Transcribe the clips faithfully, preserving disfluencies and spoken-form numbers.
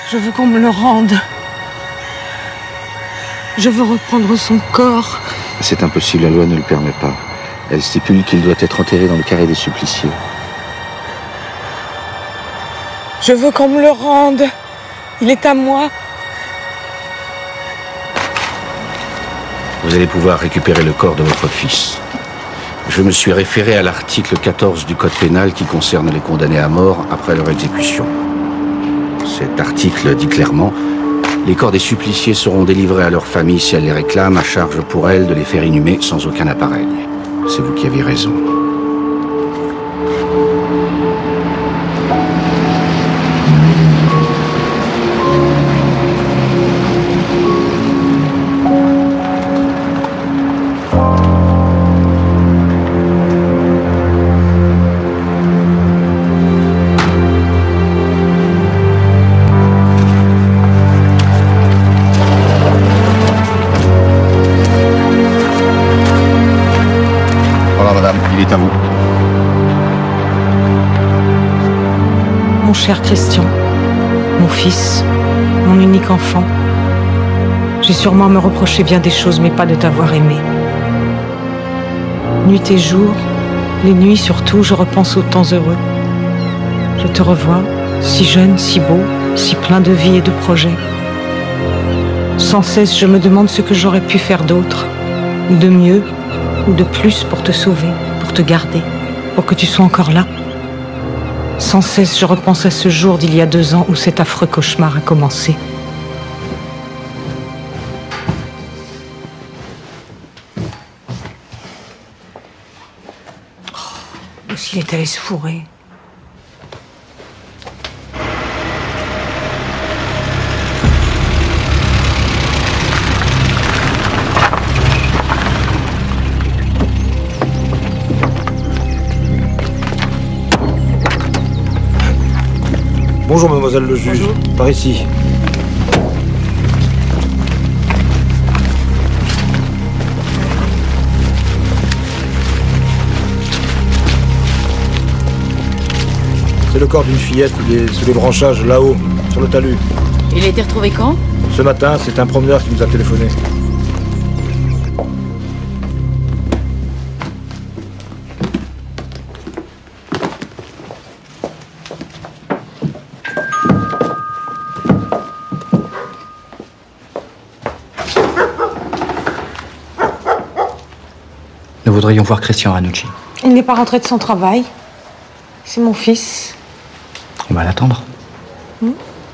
Je veux qu'on me le rende. Je veux reprendre son corps. C'est impossible, la loi ne le permet pas. Elle stipule qu'il doit être enterré dans le carré des suppliciés. Je veux qu'on me le rende. Il est à moi. Vous allez pouvoir récupérer le corps de votre fils. Je me suis référé à l'article quatorze du Code pénal qui concerne les condamnés à mort après leur exécution. Cet article dit clairement: les corps des suppliciés seront délivrés à leurs familles si elles les réclament, à charge pour elles de les faire inhumer sans aucun appareil. C'est vous qui avez raison. Il est à vous. Mon cher Christian, mon fils, mon unique enfant, j'ai sûrement à me reprocher bien des choses, mais pas de t'avoir aimé. Nuit et jour, les nuits surtout, je repense aux temps heureux. Je te revois, si jeune, si beau, si plein de vie et de projets. Sans cesse, je me demande ce que j'aurais pu faire d'autre, ou de mieux, ou de plus pour te sauver, pour te garder, pour que tu sois encore là. Sans cesse, je repense à ce jour d'il y a deux ans où cet affreux cauchemar a commencé. Oh, où s'il est allé se fourrer. Bonjour mademoiselle le juge. Bonjour. Par ici. C'est le corps d'une fillette, il est sous les branchages là-haut, sur le talus. Il a été retrouvé quand? Ce matin, c'est un promeneur qui nous a téléphoné. Nous voudrions voir Christian Ranucci. Il n'est pas rentré de son travail. C'est mon fils. On va l'attendre. Hmm?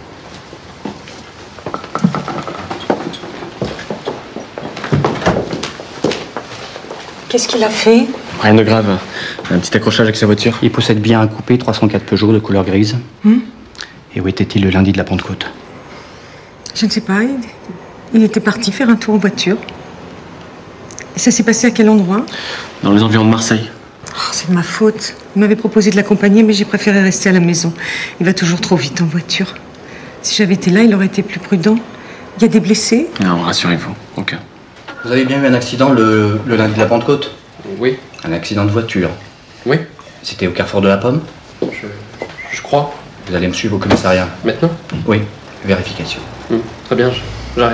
Qu'est-ce qu'il a fait? Rien de grave. Un petit accrochage avec sa voiture. Il possède bien un coupé trois cent quatre Peugeot de couleur grise. Hmm? Et où était-il le lundi de la Pentecôte? Je ne sais pas. Il, il était parti faire un tour en voiture. Et ça s'est passé à quel endroit? Dans les environs de Marseille. Oh, c'est de ma faute. Il m'avait proposé de l'accompagner, mais j'ai préféré rester à la maison. Il va toujours trop vite en voiture. Si j'avais été là, il aurait été plus prudent. Il y a des blessés? Non, rassurez-vous. Aucun. Vous avez bien eu un accident le, le lundi de la Pentecôte? Oui. Un accident de voiture? Oui. C'était au carrefour de la Pomme? Je... je crois. Vous allez me suivre au commissariat? Maintenant? Oui. Vérification. Mmh. Très bien, j'arrive.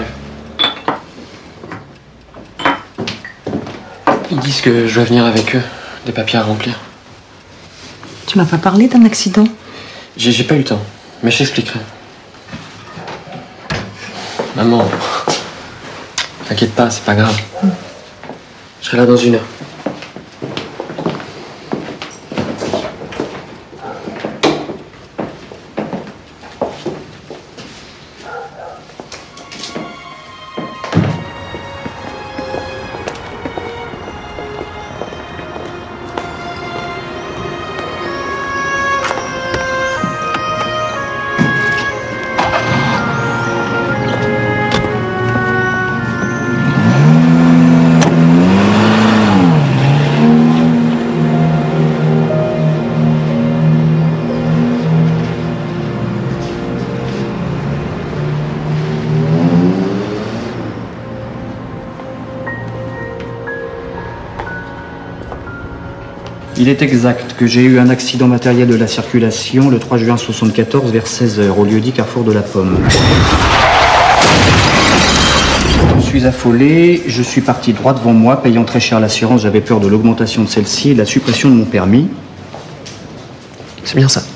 Ils disent que je dois venir avec eux. Des papiers à remplir. Tu m'as pas parlé d'un accident? J'ai pas eu le temps, mais je t'expliquerai. Maman, t'inquiète pas, c'est pas grave. Mm. Je serai là dans une heure. Il est exact que j'ai eu un accident matériel de la circulation le trois juin soixante-quatorze vers seize heures au lieu-dit Carrefour de la Pomme. Je suis affolé, je suis parti droit devant moi, payant très cher l'assurance, j'avais peur de l'augmentation de celle-ci et de la suppression de mon permis. C'est bien ça.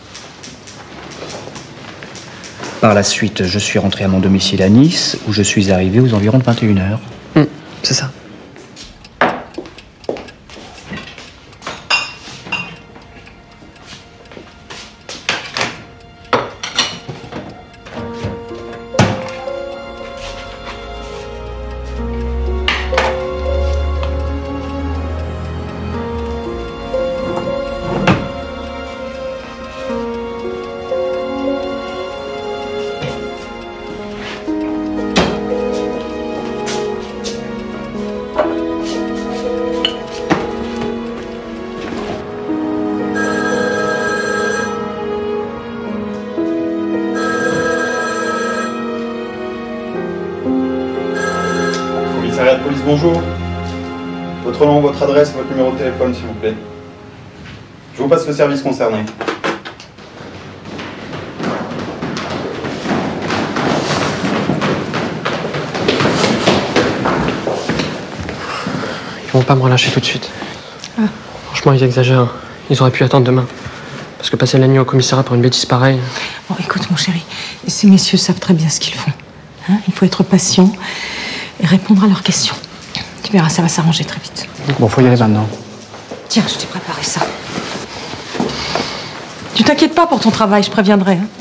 Par la suite, je suis rentré à mon domicile à Nice, où je suis arrivé aux environs de vingt et une heures. Mmh, c'est ça. Commissariat de police, bonjour. Votre nom, votre adresse et votre numéro de téléphone, s'il vous plaît. Je vous passe le service concerné. Ils vont pas me relâcher tout de suite. Ah. Franchement, ils exagèrent. Ils auraient pu attendre demain. Parce que passer la nuit au commissariat pour une bêtise pareille... Bon, écoute, mon chéri, ces messieurs savent très bien ce qu'ils font. Hein, il faut être patient et répondre à leurs questions. Tu verras, ça va s'arranger très vite. Bon, faut y aller maintenant. Tiens, je t'ai préparé ça. Tu t'inquiètes pas pour ton travail, je préviendrai. Hein.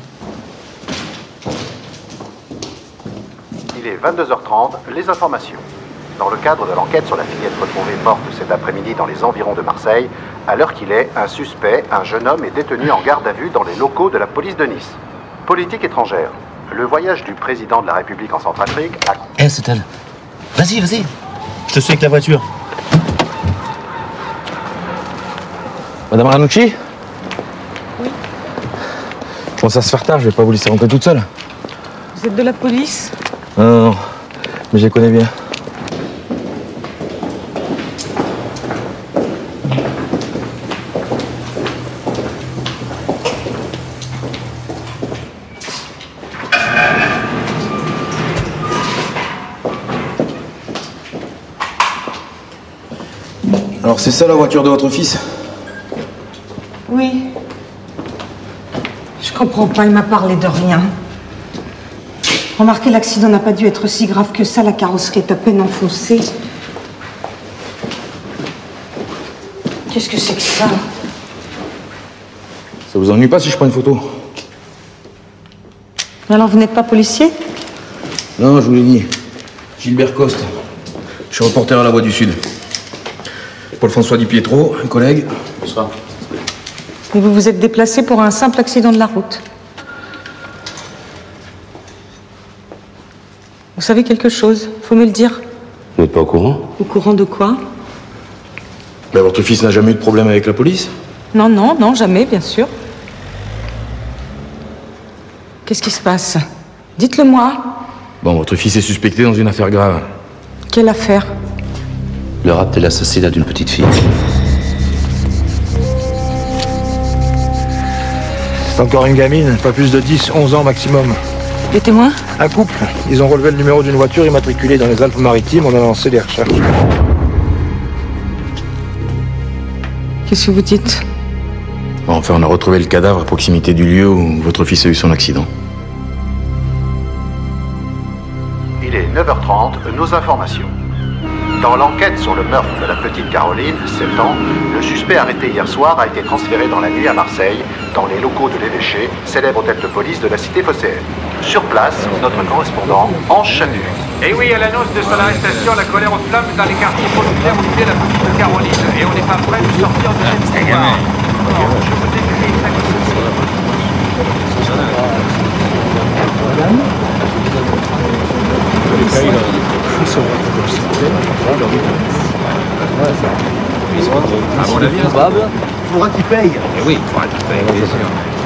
Il est vingt-deux heures trente, les informations. Dans le cadre de l'enquête sur la fillette retrouvée morte cet après-midi dans les environs de Marseille, à l'heure qu'il est, un suspect, un jeune homme, est détenu en garde à vue dans les locaux de la police de Nice. Politique étrangère. Le voyage du président de la République en Centrafrique a... Eh, c'est elle. Vas-y, vas-y. Je te suis avec la voiture. Madame Ranucci? Oui. Je pense à se faire tard, je vais pas vous laisser rentrer toute seule. Vous êtes de la police? Non, non, non. Mais je les connais bien. Alors c'est ça la voiture de votre fils? Oui. Je comprends pas, il m'a parlé de rien. Remarquez, l'accident n'a pas dû être si grave que ça, la carrosserie est à peine enfoncée. Qu'est-ce que c'est que ça? Ça vous ennuie pas si je prends une photo? Mais alors, vous n'êtes pas policier? Non, je vous l'ai dit. Gilbert Coste. Je suis reporter à la Voix du Sud. Paul-François Di Pietro, un collègue. Bonsoir. Et vous vous êtes déplacé pour un simple accident de la route. Vous savez quelque chose? Faut me le dire. Vous n'êtes pas au courant? Au courant de quoi? Ben, votre fils n'a jamais eu de problème avec la police? Non, non, non, jamais, bien sûr. Qu'est-ce qui se passe? Dites-le-moi. Bon, votre fils est suspecté dans une affaire grave. Quelle affaire? Le rapt et l'assassinat d'une petite fille. C'est encore une gamine, pas plus de dix, onze ans maximum. Les témoins? Un couple. Ils ont relevé le numéro d'une voiture immatriculée dans les Alpes-Maritimes. On a lancé des recherches. Qu'est-ce que vous dites? Bon, enfin, on a retrouvé le cadavre à proximité du lieu où votre fils a eu son accident. Il est neuf heures trente, nos informations. Dans l'enquête sur le meurtre de la petite Caroline, sept ans, le suspect arrêté hier soir a été transféré dans la nuit à Marseille, dans les locaux de l'évêché, célèbre hôtel de police de la cité phocéenne. Sur place, notre correspondant, Ange Chanu. Et oui, à l'annonce de son arrestation, la colère aux flammes dans les quartiers populaires où vivait la petite Caroline. Et on n'est pas prêt de sortir de cette histoire. Je vous décris À mon avis, probable. Il faudra qu'il paye. Eh oui, il faudra qu'il paye, bien sûr.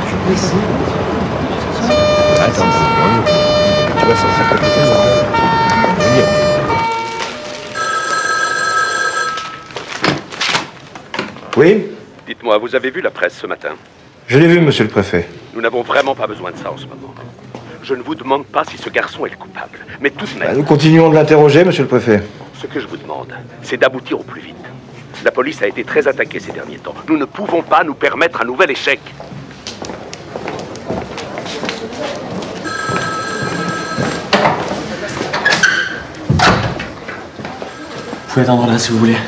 Attends, Tu vas sortir quelque chose. Oui? Dites-moi, vous avez vu la presse ce matin? Je l'ai vu, monsieur le préfet. Nous n'avons vraiment pas besoin de ça en ce moment. Je ne vous demande pas si ce garçon est le coupable, mais tout de même... Bah, nous continuons de l'interroger, monsieur le préfet. Ce que je vous demande, c'est d'aboutir au plus vite. La police a été très attaquée ces derniers temps. Nous ne pouvons pas nous permettre un nouvel échec. Vous pouvez attendre là si vous voulez.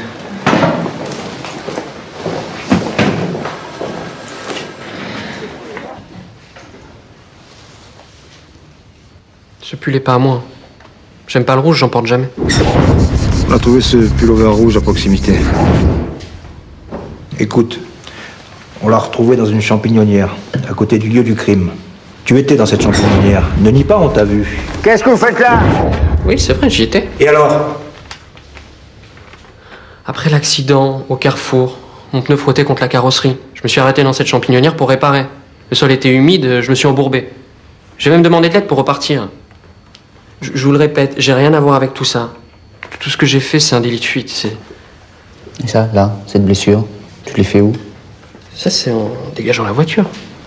Ce pull est pas à moi. J'aime pas le rouge, j'en porte jamais. On a trouvé ce pullover rouge à proximité. Écoute, on l'a retrouvé dans une champignonnière, à côté du lieu du crime. Tu étais dans cette champignonnière. Ne nie pas, on t'a vu. Qu'est-ce que vous faites là? Oui, c'est vrai, j'y étais. Et alors? Après l'accident, au carrefour, mon pneu frottait contre la carrosserie. Je me suis arrêté dans cette champignonnière pour réparer. Le sol était humide, je me suis embourbé. J'ai même demandé de l'aide pour repartir. Je, je vous le répète, j'ai rien à voir avec tout ça. Tout ce que j'ai fait, c'est un délit de fuite. C'est... Et ça, là, cette blessure, tu l'as fait où? Ça, c'est en dégageant la voiture.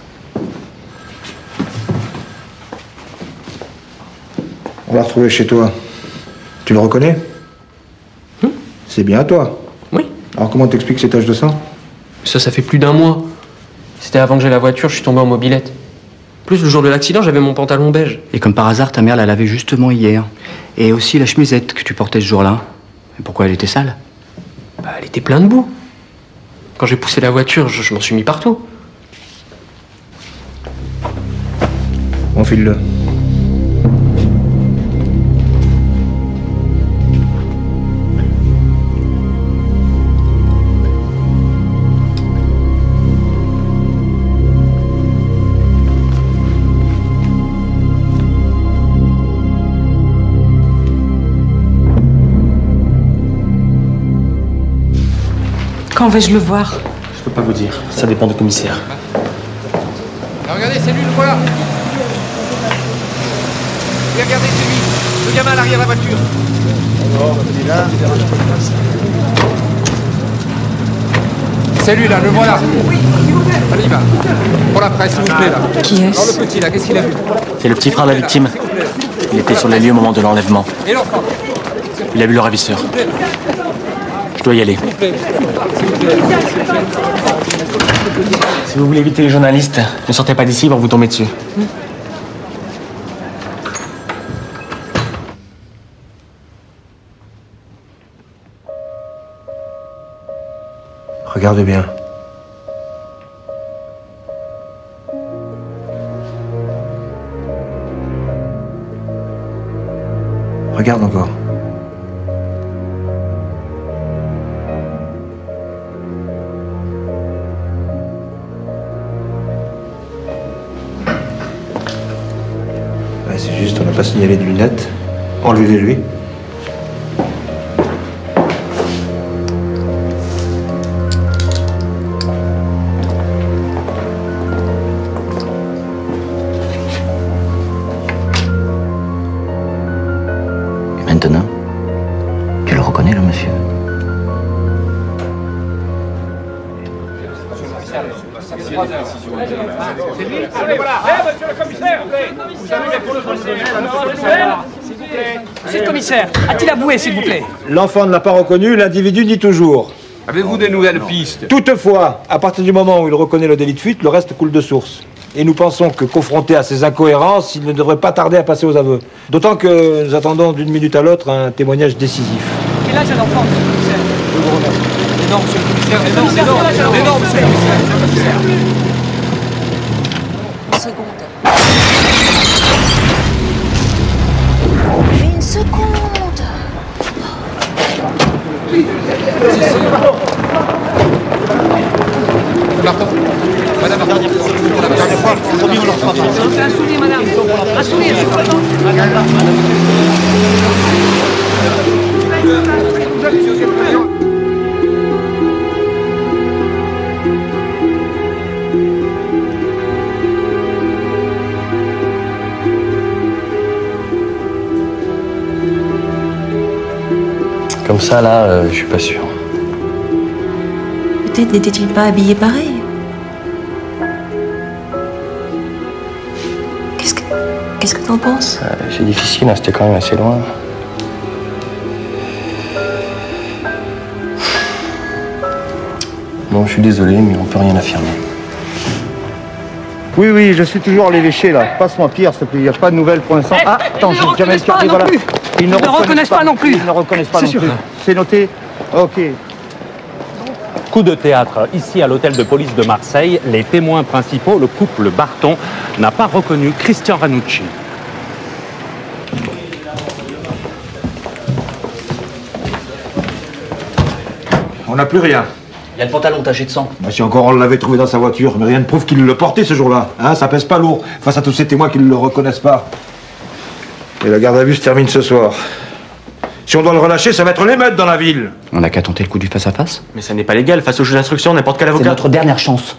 On l'a retrouvé chez toi. Tu le reconnais? hum C'est bien à toi. Oui. Alors comment t'expliques ces taches de sang? Ça, ça fait plus d'un mois. C'était avant que j'aie la voiture, je suis tombé en mobilette. Plus, le jour de l'accident, j'avais mon pantalon beige. Et comme par hasard, ta mère l'a lavé justement hier. Et aussi la chemisette que tu portais ce jour-là. Et pourquoi elle était sale? Bah, elle était pleine de boue. Quand j'ai poussé la voiture, je, je m'en suis mis partout. Enfile-le. Quand vais-je le voir? Je peux pas vous dire, ça dépend du commissaire. Alors regardez, c'est lui, le voilà. Et regardez, c'est lui, le gamin à l'arrière de la voiture. C'est lui, là, le voilà. Allez, il va. Pour la presse, s'il vous plaît, là. Qui est-ce? Alors le petit, là, qu'est-ce qu'il a vu? C'est le petit frère de la victime. Il était sur les lieux au moment de l'enlèvement. Et l'enfant? Il a vu le ravisseur. Je dois y aller. Si vous voulez éviter les journalistes, ne sortez pas d'ici, ils vont vous tomber dessus. Regarde bien. Regarde encore. Ouais, c'est juste, on n'a pas signalé de lunettes. Enlevez-les-lui. Maintenant, tu le reconnais, le monsieur? Allez, voilà. Eh, monsieur le commissaire, vous arrivez pour le commissaire. Monsieur le commissaire, a-t-il avoué, s'il vous plaît? L'enfant ne l'a pas reconnu, l'individu dit toujours. Avez-vous des nouvelles pistes? Toutefois, à partir du moment où il reconnaît le délit de fuite, le reste coule de source. Et nous pensons que, confronté à ces incohérences, il ne devrait pas tarder à passer aux aveux. D'autant que nous attendons d'une minute à l'autre un témoignage décisif. Quel âge a l'enfant, monsieur le commissaire? Je vous remercie. Non, monsieur le commissaire, mais non, mais non, mais non, monsieur le commissaire. Une seconde. Une seconde. Madame, la dernière fois, la dernière fois, aujourd'hui on leur fera pas. Un sourire, madame. Un sourire. Comme ça, là, euh, je suis pas sûr. Peut-être n'était-il pas habillé pareil. Qu'est-ce que... Qu'est-ce que t'en penses? euh, C'est difficile, hein, c'était quand même assez loin. Bon, je suis désolé, mais on peut rien affirmer. Oui, oui, je suis toujours à l'évêché, là. Passe-moi Pierre, s'il te plaît. Il n'y a pas de nouvelles pour l'instant. Eh, Ah, ils attends, ne j'ai le jamais reconnaissent pas regardé, non voilà. plus. Ils ne le reconnaissent pas non plus. Ils ne reconnaissent pas C'est non sûr. plus. C'est noté. Ok. Coup de théâtre. Ici, à l'hôtel de police de Marseille, les témoins principaux, le couple Barton, n'a pas reconnu Christian Ranucci. On n'a plus rien. Il y a le pantalon taché de sang. Bah, si encore on l'avait trouvé dans sa voiture, mais rien ne prouve qu'il le portait ce jour-là. Hein, ça pèse pas lourd face à tous ces témoins qui ne le reconnaissent pas. Et la garde à vue se termine ce soir. Si on doit le relâcher, ça va être l'émeute dans la ville. On n'a qu'à tenter le coup du face-à-face. Mais ça n'est pas légal, face au juge d'instruction, n'importe quel C'est avocat. notre dernière chance.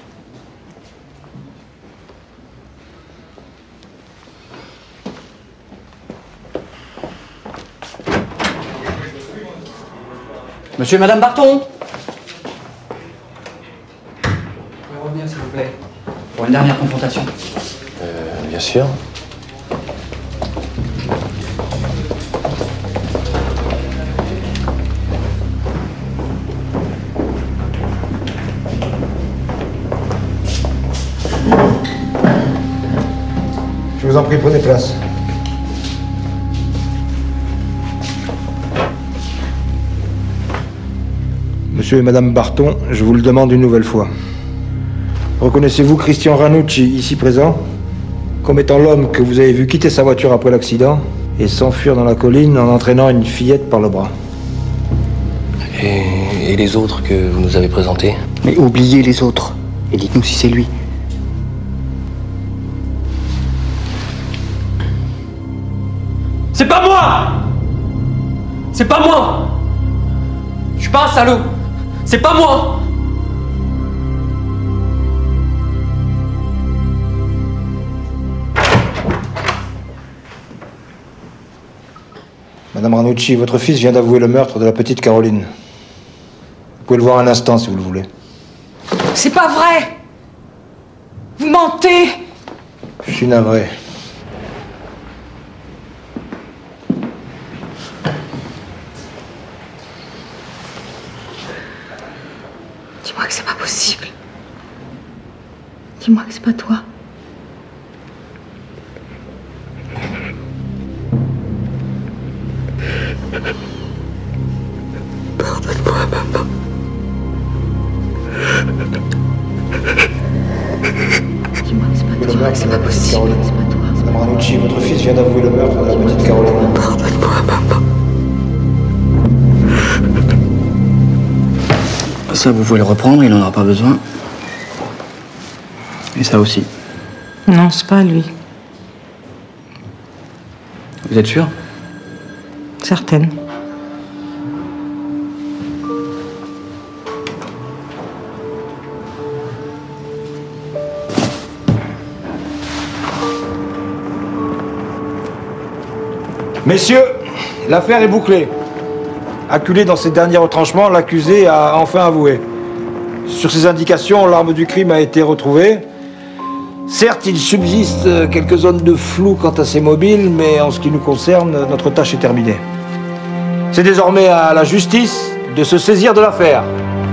Monsieur et Madame Barton. Vous pouvez revenir, s'il vous plaît. Pour une dernière confrontation. Euh, bien sûr. Je vous en prie, prenez place. Monsieur et Madame Barton, je vous le demande une nouvelle fois. Reconnaissez-vous Christian Ranucci, ici présent, comme étant l'homme que vous avez vu quitter sa voiture après l'accident et s'enfuir dans la colline en entraînant une fillette par le bras? Et, et les autres que vous nous avez présentés? Mais oubliez les autres. Et dites-nous si c'est lui. C'est pas moi! C'est pas moi! Je suis pas un salaud! C'est pas moi! Madame Ranucci, votre fils vient d'avouer le meurtre de la petite Caroline. Vous pouvez le voir un instant si vous le voulez. C'est pas vrai! Vous mentez! Je suis navré. Dis-moi que c'est pas possible. Dis-moi que c'est pas toi. Pardonne-moi, maman. Dis-moi que c'est pas toi, que c'est pas possible, que c'est pas toi. Madame Ranucci, votre fils vient d'avouer le meurtre de la petite Caroline. Pardonne-moi, maman. Ça, vous pouvez le reprendre, il n'en aura pas besoin. Et ça aussi. Non, c'est pas lui. Vous êtes sûr? Certaine. Messieurs, l'affaire est bouclée. Acculé dans ses derniers retranchements, l'accusé a enfin avoué. Sur ses indications, l'arme du crime a été retrouvée. Certes, il subsiste quelques zones de flou quant à ses mobiles, mais en ce qui nous concerne, notre tâche est terminée. C'est désormais à la justice de se saisir de l'affaire.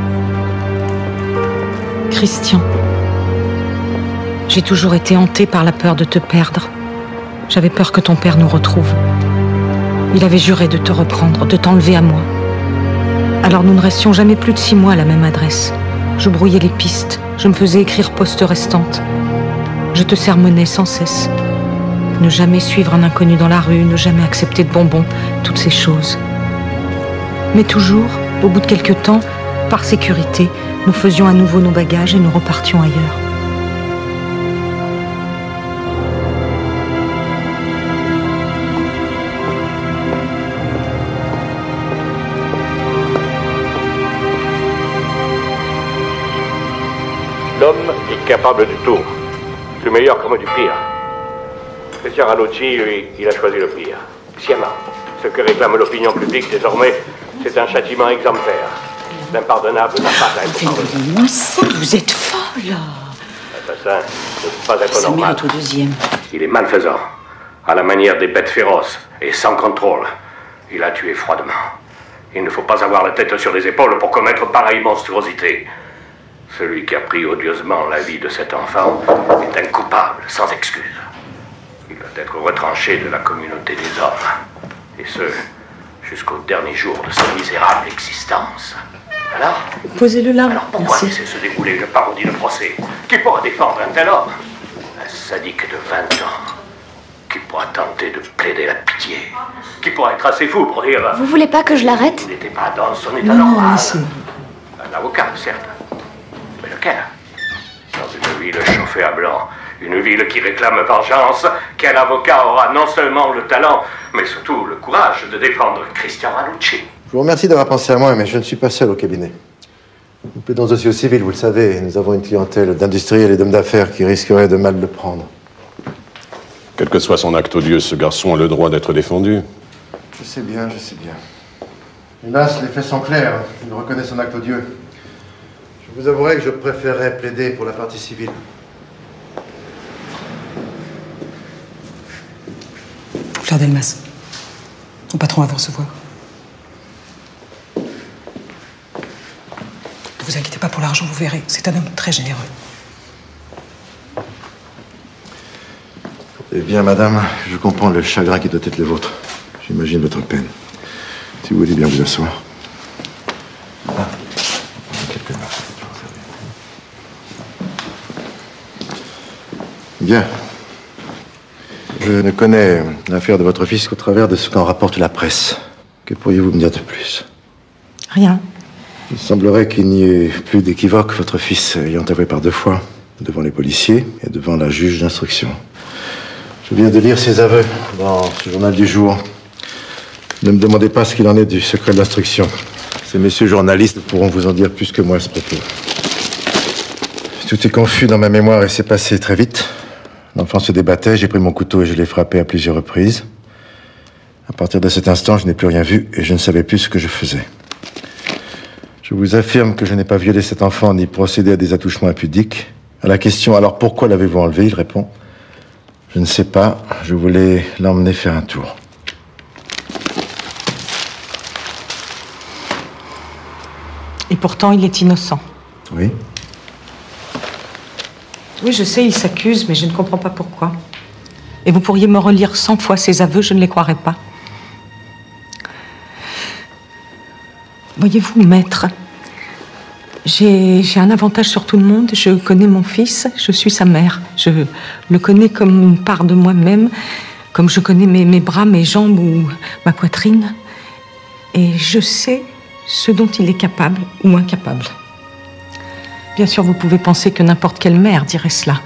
Christian, j'ai toujours été hantée par la peur de te perdre. J'avais peur que ton père nous retrouve. Il avait juré de te reprendre, de t'enlever à moi. Alors nous ne restions jamais plus de six mois à la même adresse. Je brouillais les pistes, je me faisais écrire poste restante. Je te sermonnais sans cesse. Ne jamais suivre un inconnu dans la rue, ne jamais accepter de bonbons, toutes ces choses. Mais toujours, au bout de quelque temps, par sécurité, nous faisions à nouveau nos bagages et nous repartions ailleurs. L'homme est capable du tout. Du meilleur comme du pire. Christian Ranucci, lui, il a choisi le pire. Sciemment. Ce que réclame l'opinion publique désormais, c'est un châtiment exemplaire. L'impardonnable n'a pas à être pardonné. Faites-moi ça, vous êtes folle. L'assassin ne peut pas être Ça normal. mérite au deuxième. Il est malfaisant, à la manière des bêtes féroces et sans contrôle. Il a tué froidement. Il ne faut pas avoir la tête sur les épaules pour commettre pareille monstruosité. Celui qui a pris odieusement la vie de cet enfant est un coupable sans excuse. Il doit être retranché de la communauté des hommes. Et ce, jusqu'au dernier jour de sa misérable existence. Alors Posez-le là. Alors pourquoi laisser se dérouler une parodie de procès? Qui pourra défendre un tel homme? Un sadique de vingt ans. Qui pourra tenter de plaider la pitié? Qui pourra être assez fou pour dire... Vous voulez pas que je l'arrête? Il n'était pas dans son état Non, normal. laissez. Un avocat, certes. Mais lequel? Dans une ville chauffée à blanc, une ville qui réclame vengeance, quel avocat aura non seulement le talent, mais surtout le courage de défendre Christian Ranucci? Je vous remercie d'avoir pensé à moi, mais je ne suis pas seul au cabinet. Nous plaidons aussi au civil, vous le savez, et nous avons une clientèle d'industriels et d'hommes d'affaires qui risqueraient de mal le prendre. Quel que soit son acte odieux, ce garçon a le droit d'être défendu. Je sais bien, je sais bien. Hélas, les faits sont clairs. Il reconnaît son acte odieux. Je vous avouerai que je préférerais plaider pour la partie civile. Fleur Delmas, mon patron va vous recevoir. Ne vous inquiétez pas pour l'argent, vous verrez. C'est un homme très généreux. Eh bien, madame, je comprends le chagrin qui doit être le vôtre. J'imagine votre peine. Si vous voulez bien vous asseoir. Ah, quelques minutes. Bien. Je ne connais l'affaire de votre fils qu'au travers de ce qu'en rapporte la presse. Que pourriez-vous me dire de plus? Rien. Il semblerait qu'il n'y ait plus d'équivoque, votre fils ayant avoué par deux fois, devant les policiers et devant la juge d'instruction. Je viens de lire ses aveux dans ce journal du jour. Ne me demandez pas ce qu'il en est du secret de l'instruction. Ces messieurs journalistes pourront vous en dire plus que moi à ce propos. Tout est confus dans ma mémoire et s'est passé très vite. L'enfant se débattait, j'ai pris mon couteau et je l'ai frappé à plusieurs reprises. À partir de cet instant, je n'ai plus rien vu et je ne savais plus ce que je faisais. Je vous affirme que je n'ai pas violé cet enfant ni procédé à des attouchements impudiques. À la question « Alors pourquoi l'avez-vous enlevé ?» il répond « Je ne sais pas, je voulais l'emmener faire un tour. » Et pourtant, il est innocent. Oui. Oui, je sais, il s'accuse, mais je ne comprends pas pourquoi. Et vous pourriez me relire cent fois ses aveux, je ne les croirais pas. Voyez-vous, maître, j'ai j'ai un avantage sur tout le monde. Je connais mon fils, je suis sa mère. Je le connais comme une part de moi-même, comme je connais mes, mes bras, mes jambes ou ma poitrine. Et je sais ce dont il est capable ou incapable. Bien sûr, vous pouvez penser que n'importe quelle mère dirait cela.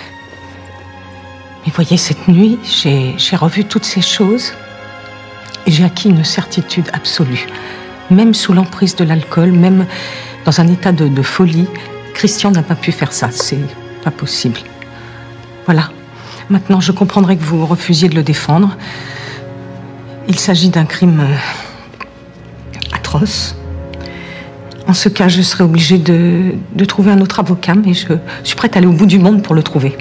Mais voyez, cette nuit, j'ai j'ai revu toutes ces choses et j'ai acquis une certitude absolue. Même sous l'emprise de l'alcool, même dans un état de, de folie, Christian n'a pas pu faire ça. C'est pas possible. Voilà. Maintenant, je comprendrai que vous refusiez de le défendre. Il s'agit d'un crime atroce. En ce cas, je serai obligée de, de trouver un autre avocat, mais je, je suis prête à aller au bout du monde pour le trouver.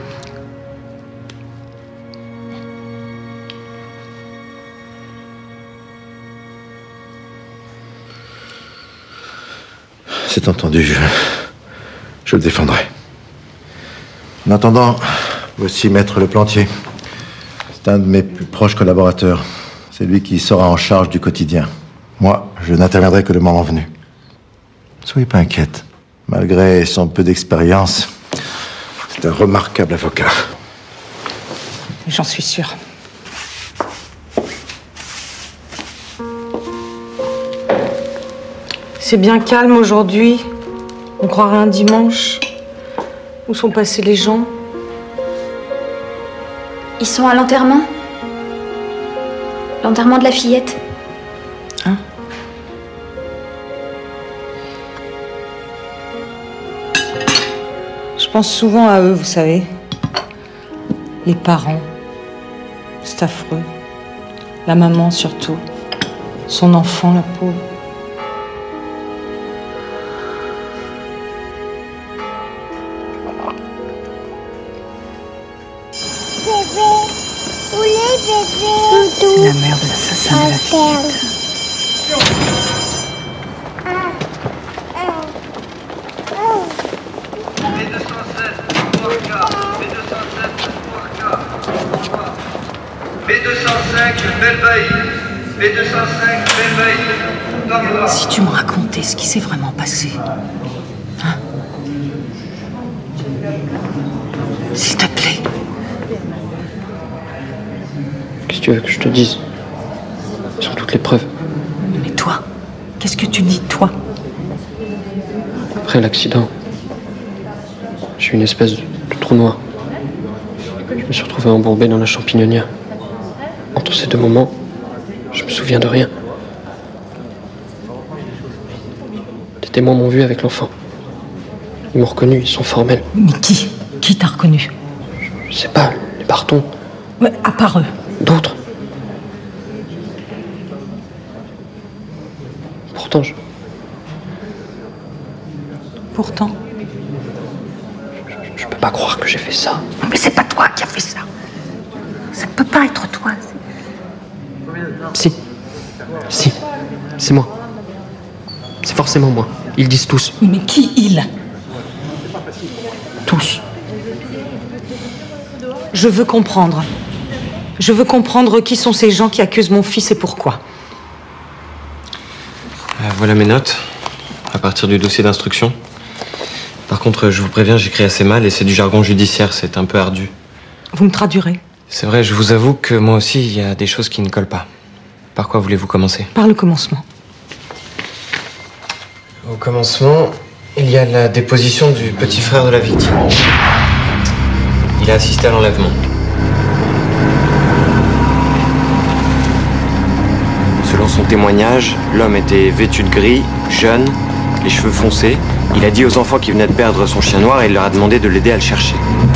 C'est entendu, je, je le défendrai. En attendant, voici Maître Leplantier. C'est un de mes plus proches collaborateurs. C'est lui qui sera en charge du quotidien. Moi, je n'interviendrai que le moment venu. Ne soyez pas inquiète. Malgré son peu d'expérience, c'est un remarquable avocat. J'en suis sûre. C'est bien calme aujourd'hui. On croirait un dimanche. Où sont passés les gens? Ils sont à l'enterrement. L'enterrement de la fillette. Hein? Je pense souvent à eux, vous savez. Les parents. C'est affreux. La maman surtout. Son enfant, la pauvre. C'est la mère de l'assassin de la fillette. B deux cent cinq, Belleveille. B deux cent cinq, Belleveille. Si tu me racontais ce qui s'est vraiment passé. Hein? S'il te plaît. Qu'est-ce que tu veux que je te dise? Sur toutes les preuves. Mais toi, qu'est-ce que tu dis, toi? Après l'accident, j'ai eu une espèce de, de trou noir. Je me suis retrouvé embourbé dans la champignonnière. Entre ces deux moments, je me souviens de rien. Les témoins m'ont vu avec l'enfant. Ils m'ont reconnu, ils sont formels. Mais qui? Qui t'a reconnu? Je sais pas, les Bartons. Ouais, à part eux. D'autres. Pourtant, je... Pourtant? Je, je peux pas croire que j'ai fait ça. Mais c'est pas toi qui as fait ça. Ça ne peut pas être toi. Si. Si. C'est moi. C'est forcément moi. Ils disent tous. Mais qui ils? Tous. Je veux comprendre. Je veux comprendre qui sont ces gens qui accusent mon fils et pourquoi. Euh, voilà mes notes, à partir du dossier d'instruction. Par contre, je vous préviens, j'écris assez mal et c'est du jargon judiciaire, c'est un peu ardu. Vous me traduirez? C'est vrai, je vous avoue que moi aussi, il y a des choses qui ne collent pas. Par quoi voulez-vous commencer? Par le commencement. Au commencement, il y a la déposition du petit frère de la victime. Il a assisté à l'enlèvement. Selon son témoignage, l'homme était vêtu de gris, jeune, les cheveux foncés. Il a dit aux enfants qui venaient de perdre son chien noir et il leur a demandé de l'aider à le chercher.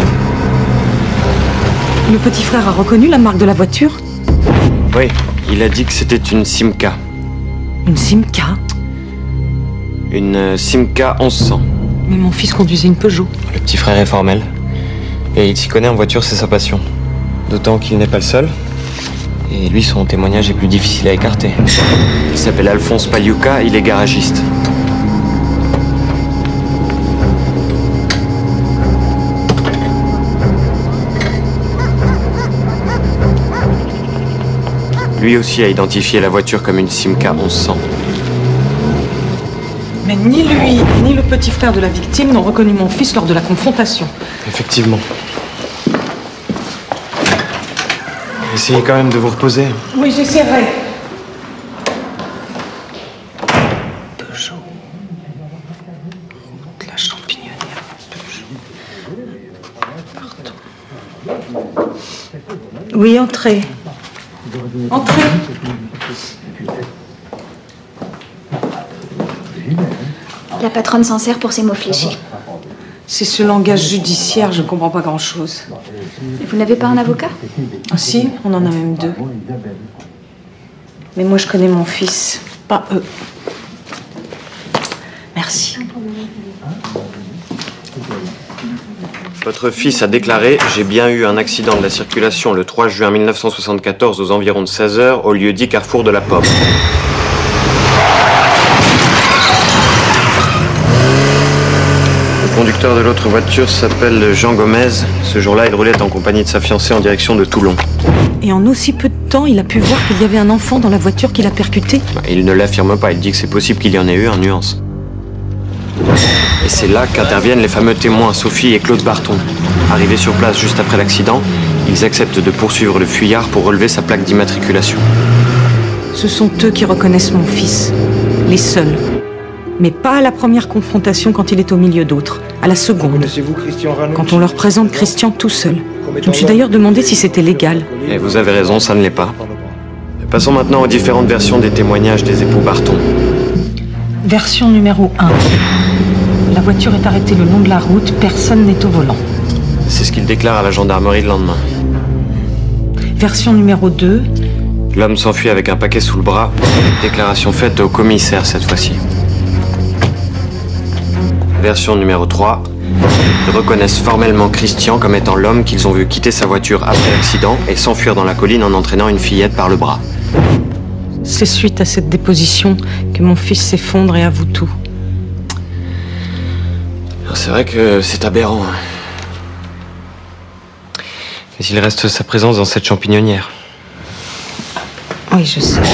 Le petit frère a reconnu la marque de la voiture? Oui, il a dit que c'était une Simca. Une Simca? Une euh, Simca onze cents. Mais mon fils conduisait une Peugeot. Le petit frère est formel. Et il s'y connaît en voiture, c'est sa passion. D'autant qu'il n'est pas le seul. Et lui, son témoignage est plus difficile à écarter. Il s'appelle Alphonse Paliuca, il est garagiste. Lui aussi a identifié la voiture comme une Simca onze cents. Mais ni lui, ni le petit frère de la victime n'ont reconnu mon fils lors de la confrontation. Effectivement. Essayez quand même de vous reposer. Oui, j'essaierai. Peugeot. Route la Champignon. Oui, entrez. Entrez. La patronne s'en sert pour ses mots fléchis. C'est ce langage judiciaire, je ne comprends pas grand-chose. Vous n'avez pas un avocat? Ah si, on en a même deux. Mais moi, je connais mon fils, pas eux. Merci. Votre fils a déclaré « J'ai bien eu un accident de la circulation le trois juin mille neuf cent soixante-quatorze aux environs de seize heures au lieu dit Carrefour de la Pomme. » Le conducteur de l'autre voiture s'appelle Jean Gomez. Ce jour-là, il roulait en compagnie de sa fiancée en direction de Toulon. Et en aussi peu de temps, il a pu voir qu'il y avait un enfant dans la voiture qui l'a percuté? Bah, il ne l'affirme pas, il dit que c'est possible qu'il y en ait eu, en nuance. Et c'est là qu'interviennent les fameux témoins Sophie et Claude Barton. Arrivés sur place juste après l'accident, ils acceptent de poursuivre le fuyard pour relever sa plaque d'immatriculation. Ce sont eux qui reconnaissent mon fils. Les seuls. Mais pas à la première confrontation quand il est au milieu d'autres. À la seconde. Quand on leur présente Christian tout seul. Je me suis d'ailleurs demandé si c'était légal. Et vous avez raison, ça ne l'est pas. Passons maintenant aux différentes versions des témoignages des époux Barton. Version numéro un. La voiture est arrêtée le long de la route, personne n'est au volant. C'est ce qu'il déclare à la gendarmerie le lendemain. Version numéro deux. L'homme s'enfuit avec un paquet sous le bras. Déclaration faite au commissaire cette fois-ci. Version numéro trois. Ils reconnaissent formellement Christian comme étant l'homme qu'ils ont vu quitter sa voiture après l'accident et s'enfuir dans la colline en entraînant une fillette par le bras. C'est suite à cette déposition que mon fils s'effondre et avoue tout. C'est vrai que c'est aberrant. Mais il reste sa présence dans cette champignonnière. Oui, je sais.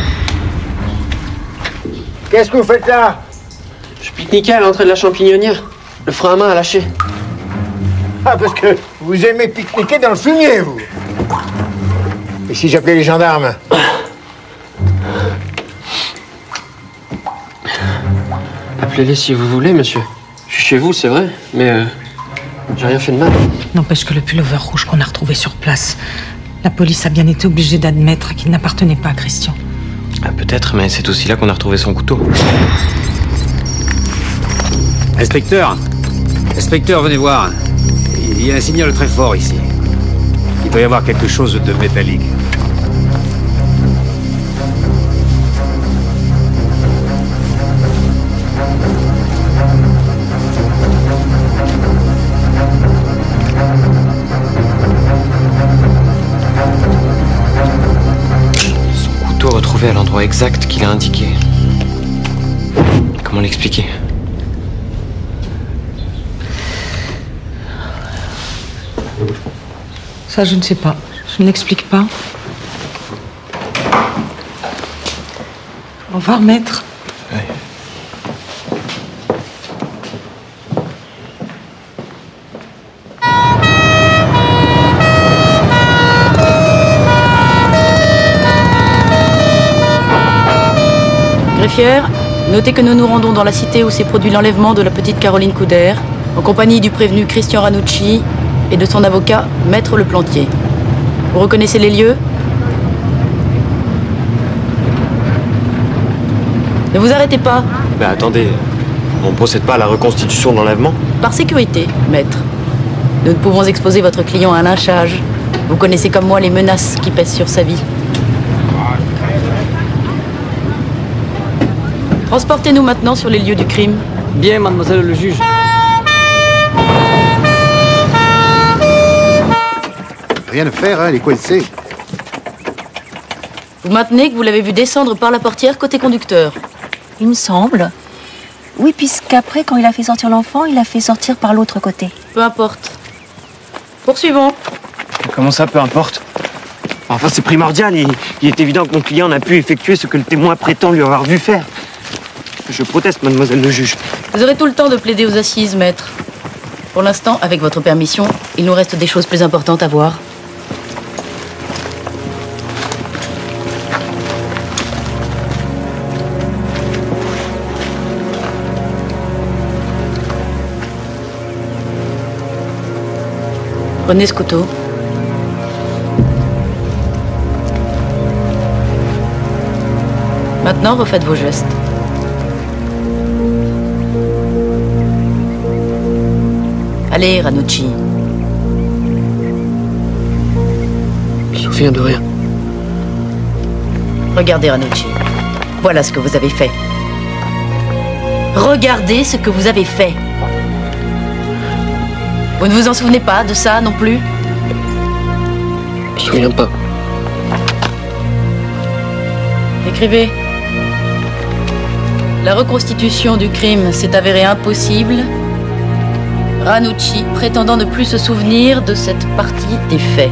Qu'est-ce que vous faites là? Je pique-niquais à l'entrée de la champignonnière. Le frein à main a lâché. Ah, parce que vous aimez pique-niquer dans le fumier, vous. Et si j'appelais les gendarmes? Appelez-les si vous voulez, monsieur. Je suis chez vous, c'est vrai, mais euh, j'ai rien fait de mal. N'empêche que le pullover rouge qu'on a retrouvé sur place, la police a bien été obligée d'admettre qu'il n'appartenait pas à Christian. Ah, peut-être, mais c'est aussi là qu'on a retrouvé son couteau. Inspecteur, inspecteur, venez voir. Il y a un signal très fort ici. Il doit y avoir quelque chose de métallique. Son couteau retrouvé à l'endroit exact qu'il a indiqué. Comment l'expliquer? Ça, je ne sais pas. Je n'explique pas. Au revoir, maître. Oui. Greffière, notez que nous nous rendons dans la cité où s'est produit l'enlèvement de la petite Caroline Couder, en compagnie du prévenu Christian Ranucci et de son avocat, Maître Leplantier. Vous reconnaissez les lieux? Ne vous arrêtez pas. Ben attendez, on ne procède pas à la reconstitution de l'enlèvement? Par sécurité, maître. Nous ne pouvons exposer votre client à un lynchage. Vous connaissez comme moi les menaces qui pèsent sur sa vie. Transportez-nous maintenant sur les lieux du crime. Bien, mademoiselle le juge. Rien à faire, hein, elle est coincée. Vous maintenez que vous l'avez vu descendre par la portière côté conducteur? Il me semble. Oui, puisqu'après, quand il a fait sortir l'enfant, il l'a fait sortir par l'autre côté. Peu importe. Poursuivons. Comment ça, peu importe? Enfin, c'est primordial. Il, il est évident que mon client n'a pu effectuer ce que le témoin prétend lui avoir vu faire. Je proteste, mademoiselle le juge. Vous aurez tout le temps de plaider aux assises, maître. Pour l'instant, avec votre permission, il nous reste des choses plus importantes à voir. Prenez ce couteau. Maintenant, refaites vos gestes. Allez, Ranucci. Je me souviens de rien. Regardez, Ranucci. Voilà ce que vous avez fait. Regardez ce que vous avez fait. Vous ne vous en souvenez pas de ça non plus? Je me souviens pas. Écrivez. La reconstitution du crime s'est avérée impossible. Ranucci prétendant ne plus se souvenir de cette partie des faits.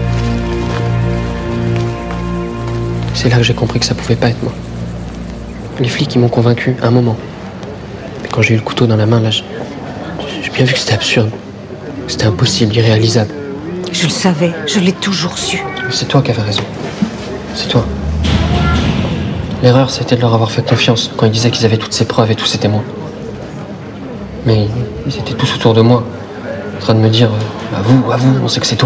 C'est là que j'ai compris que ça pouvait pas être moi. Les flics, ils m'ont convaincu un moment. Mais quand j'ai eu le couteau dans la main, là, j'ai bien vu que c'était absurde. C'était impossible, irréalisable. Je le savais, je l'ai toujours su. C'est toi qui avais raison. C'est toi. L'erreur, c'était de leur avoir fait confiance quand ils disaient qu'ils avaient toutes ces preuves et tous ces témoins. Mais ils étaient tous autour de moi, en train de me dire « À vous, à vous, on sait que c'est toi ».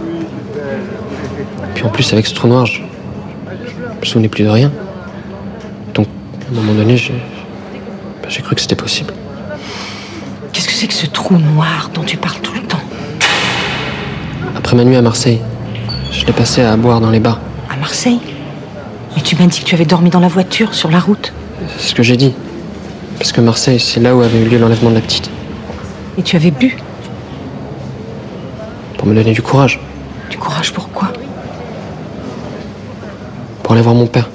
Puis en plus, avec ce trou noir, je me souvenais plus de rien. Donc, à un moment donné, j'ai ben, j'ai cru que c'était possible. Qu'est-ce que c'est que ce trou noir dont tu parles tout le temps? Après ma nuit à Marseille, je l'ai passé à boire dans les bars. À Marseille? Mais tu m'as dit que tu avais dormi dans la voiture, sur la route. C'est ce que j'ai dit. Parce que Marseille, c'est là où avait eu lieu l'enlèvement de la petite. Et tu avais bu. Pour me donner du courage. Du courage pourquoi? Pour aller voir mon père.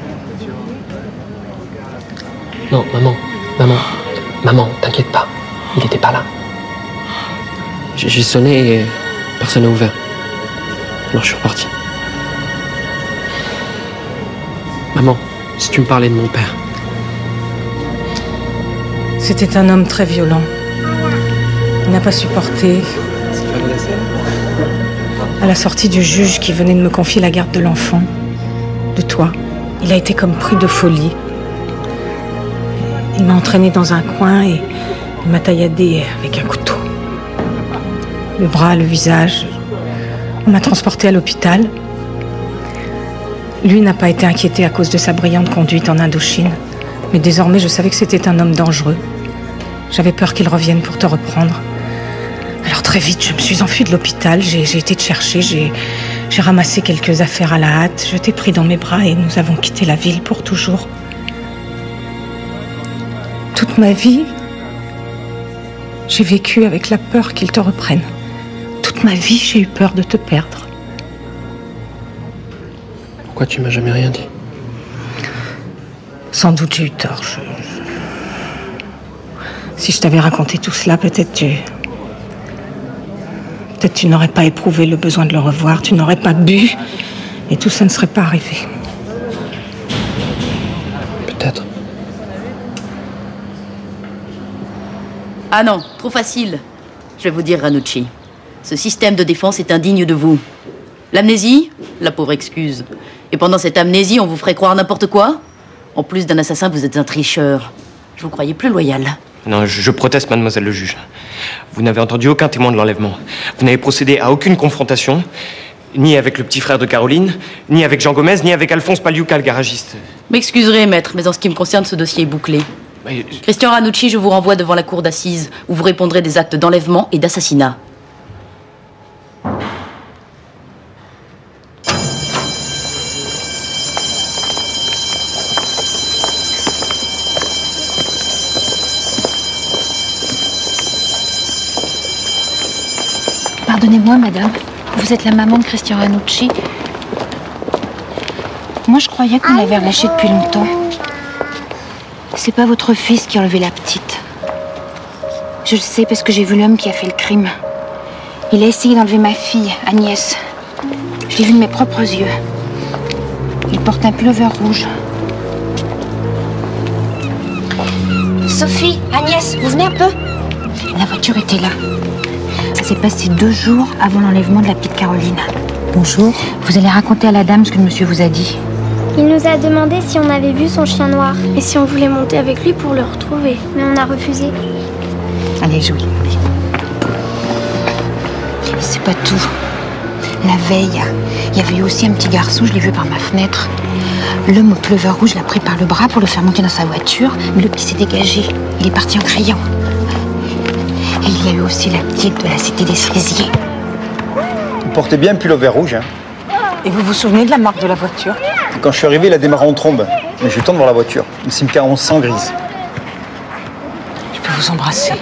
Non, maman, maman, maman, t'inquiète pas. Il était pas là. J'ai j'ai sonné et personne n'a ouvert. Alors je suis reparti. Maman, si tu me parlais de mon père. C'était un homme très violent. Il n'a pas supporté. À la sortie du juge qui venait de me confier la garde de l'enfant, de toi, il a été comme pris de folie. Il m'a entraîné dans un coin et il m'a tailladé avec un couteau. Le bras, le visage. On m'a transporté à l'hôpital. Lui n'a pas été inquiété à cause de sa brillante conduite en Indochine. Mais désormais, je savais que c'était un homme dangereux. J'avais peur qu'il revienne pour te reprendre. Alors très vite, je me suis enfuie de l'hôpital. J'ai j'ai été te chercher. J'ai j'ai ramassé quelques affaires à la hâte. Je t'ai pris dans mes bras et nous avons quitté la ville pour toujours. Toute ma vie, j'ai vécu avec la peur qu'il te reprenne. Toute ma vie, j'ai eu peur de te perdre. Pourquoi tu m'as jamais rien dit? Sans doute j'ai eu tort. Je... Si je t'avais raconté tout cela, peut-être tu... Peut-être tu n'aurais pas éprouvé le besoin de le revoir, tu n'aurais pas bu, et tout ça ne serait pas arrivé. Peut-être. Ah non, trop facile. Je vais vous dire, Ranucci. Ce système de défense est indigne de vous. L'amnésie, la pauvre excuse. Et pendant cette amnésie, on vous ferait croire n'importe quoi? En plus d'un assassin, vous êtes un tricheur. Je vous croyais plus loyal. Non, je, je proteste, mademoiselle le juge. Vous n'avez entendu aucun témoin de l'enlèvement. Vous n'avez procédé à aucune confrontation, ni avec le petit frère de Caroline, ni avec Jean Gomez, ni avec Alphonse Paliuca, le garagiste. M'excuserez, maître, mais en ce qui me concerne, ce dossier est bouclé. Mais... Christian Ranucci, je vous renvoie devant la cour d'assises, où vous répondrez des actes d'enlèvement et d'assassinat. Pardonnez-moi, madame. Vous êtes la maman de Christian Ranucci. Moi, je croyais qu'on l'avait relâché depuis longtemps. C'est pas votre fils qui a enlevé la petite. Je le sais parce que j'ai vu l'homme qui a fait le crime. Il a essayé d'enlever ma fille, Agnès. Je l'ai vu de mes propres yeux. Il porte un pullover rouge. Sophie, Agnès, vous venez un peu? La voiture était là. Ça s'est passé deux jours avant l'enlèvement de la petite Caroline. Bonjour. Vous allez raconter à la dame ce que le monsieur vous a dit. Il nous a demandé si on avait vu son chien noir et si on voulait monter avec lui pour le retrouver. Mais on a refusé. Allez, jouez. C'est pas tout. La veille, il y avait eu aussi un petit garçon, je l'ai vu par ma fenêtre. L'homme au pullover rouge l'a pris par le bras pour le faire monter dans sa voiture, mais le petit s'est dégagé. Il est parti en criant. Et il y a eu aussi la petite de la cité des Cerisiers. Vous portez bien le pullover rouge, hein? Et vous vous souvenez de la marque de la voiture? Quand je suis arrivé, il a démarré en trombe. Mais j'ai eu le temps de voir la voiture. Une Simca onze cents grise. Je peux vous embrasser.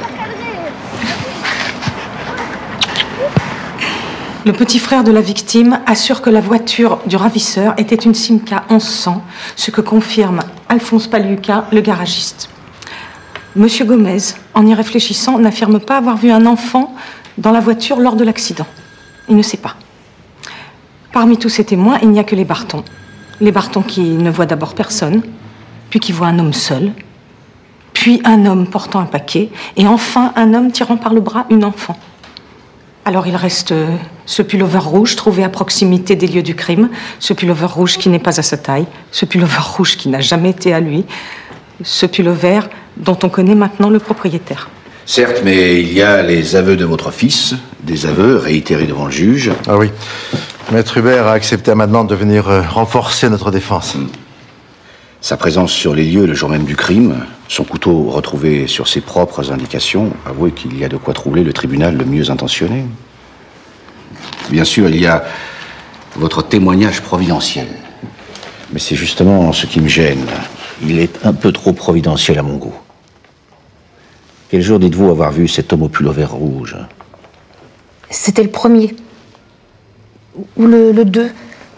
Le petit frère de la victime assure que la voiture du ravisseur était une Simca onze cents, ce que confirme Alphonse Paliuca, le garagiste. Monsieur Gomez, en y réfléchissant, n'affirme pas avoir vu un enfant dans la voiture lors de l'accident. Il ne sait pas. Parmi tous ces témoins, il n'y a que les Barton. Les Barton qui ne voient d'abord personne, puis qui voient un homme seul, puis un homme portant un paquet, et enfin un homme tirant par le bras une enfant. Alors il reste euh, ce pullover rouge trouvé à proximité des lieux du crime, ce pullover rouge qui n'est pas à sa taille, ce pullover rouge qui n'a jamais été à lui, ce pullover dont on connaît maintenant le propriétaire. Certes, mais il y a les aveux de votre fils, des aveux réitérés devant le juge. Ah oui. Maître Hubert a accepté à ma demande de venir euh, renforcer notre défense. Mmh. Sa présence sur les lieux le jour même du crime, son couteau retrouvé sur ses propres indications, avouez qu'il y a de quoi troubler le tribunal le mieux intentionné. Bien sûr, il y a votre témoignage providentiel. Mais c'est justement ce qui me gêne. Il est un peu trop providentiel à mon goût. Quel jour dites-vous avoir vu cet homme au pullover rouge? C'était le premier. Ou le, le deux.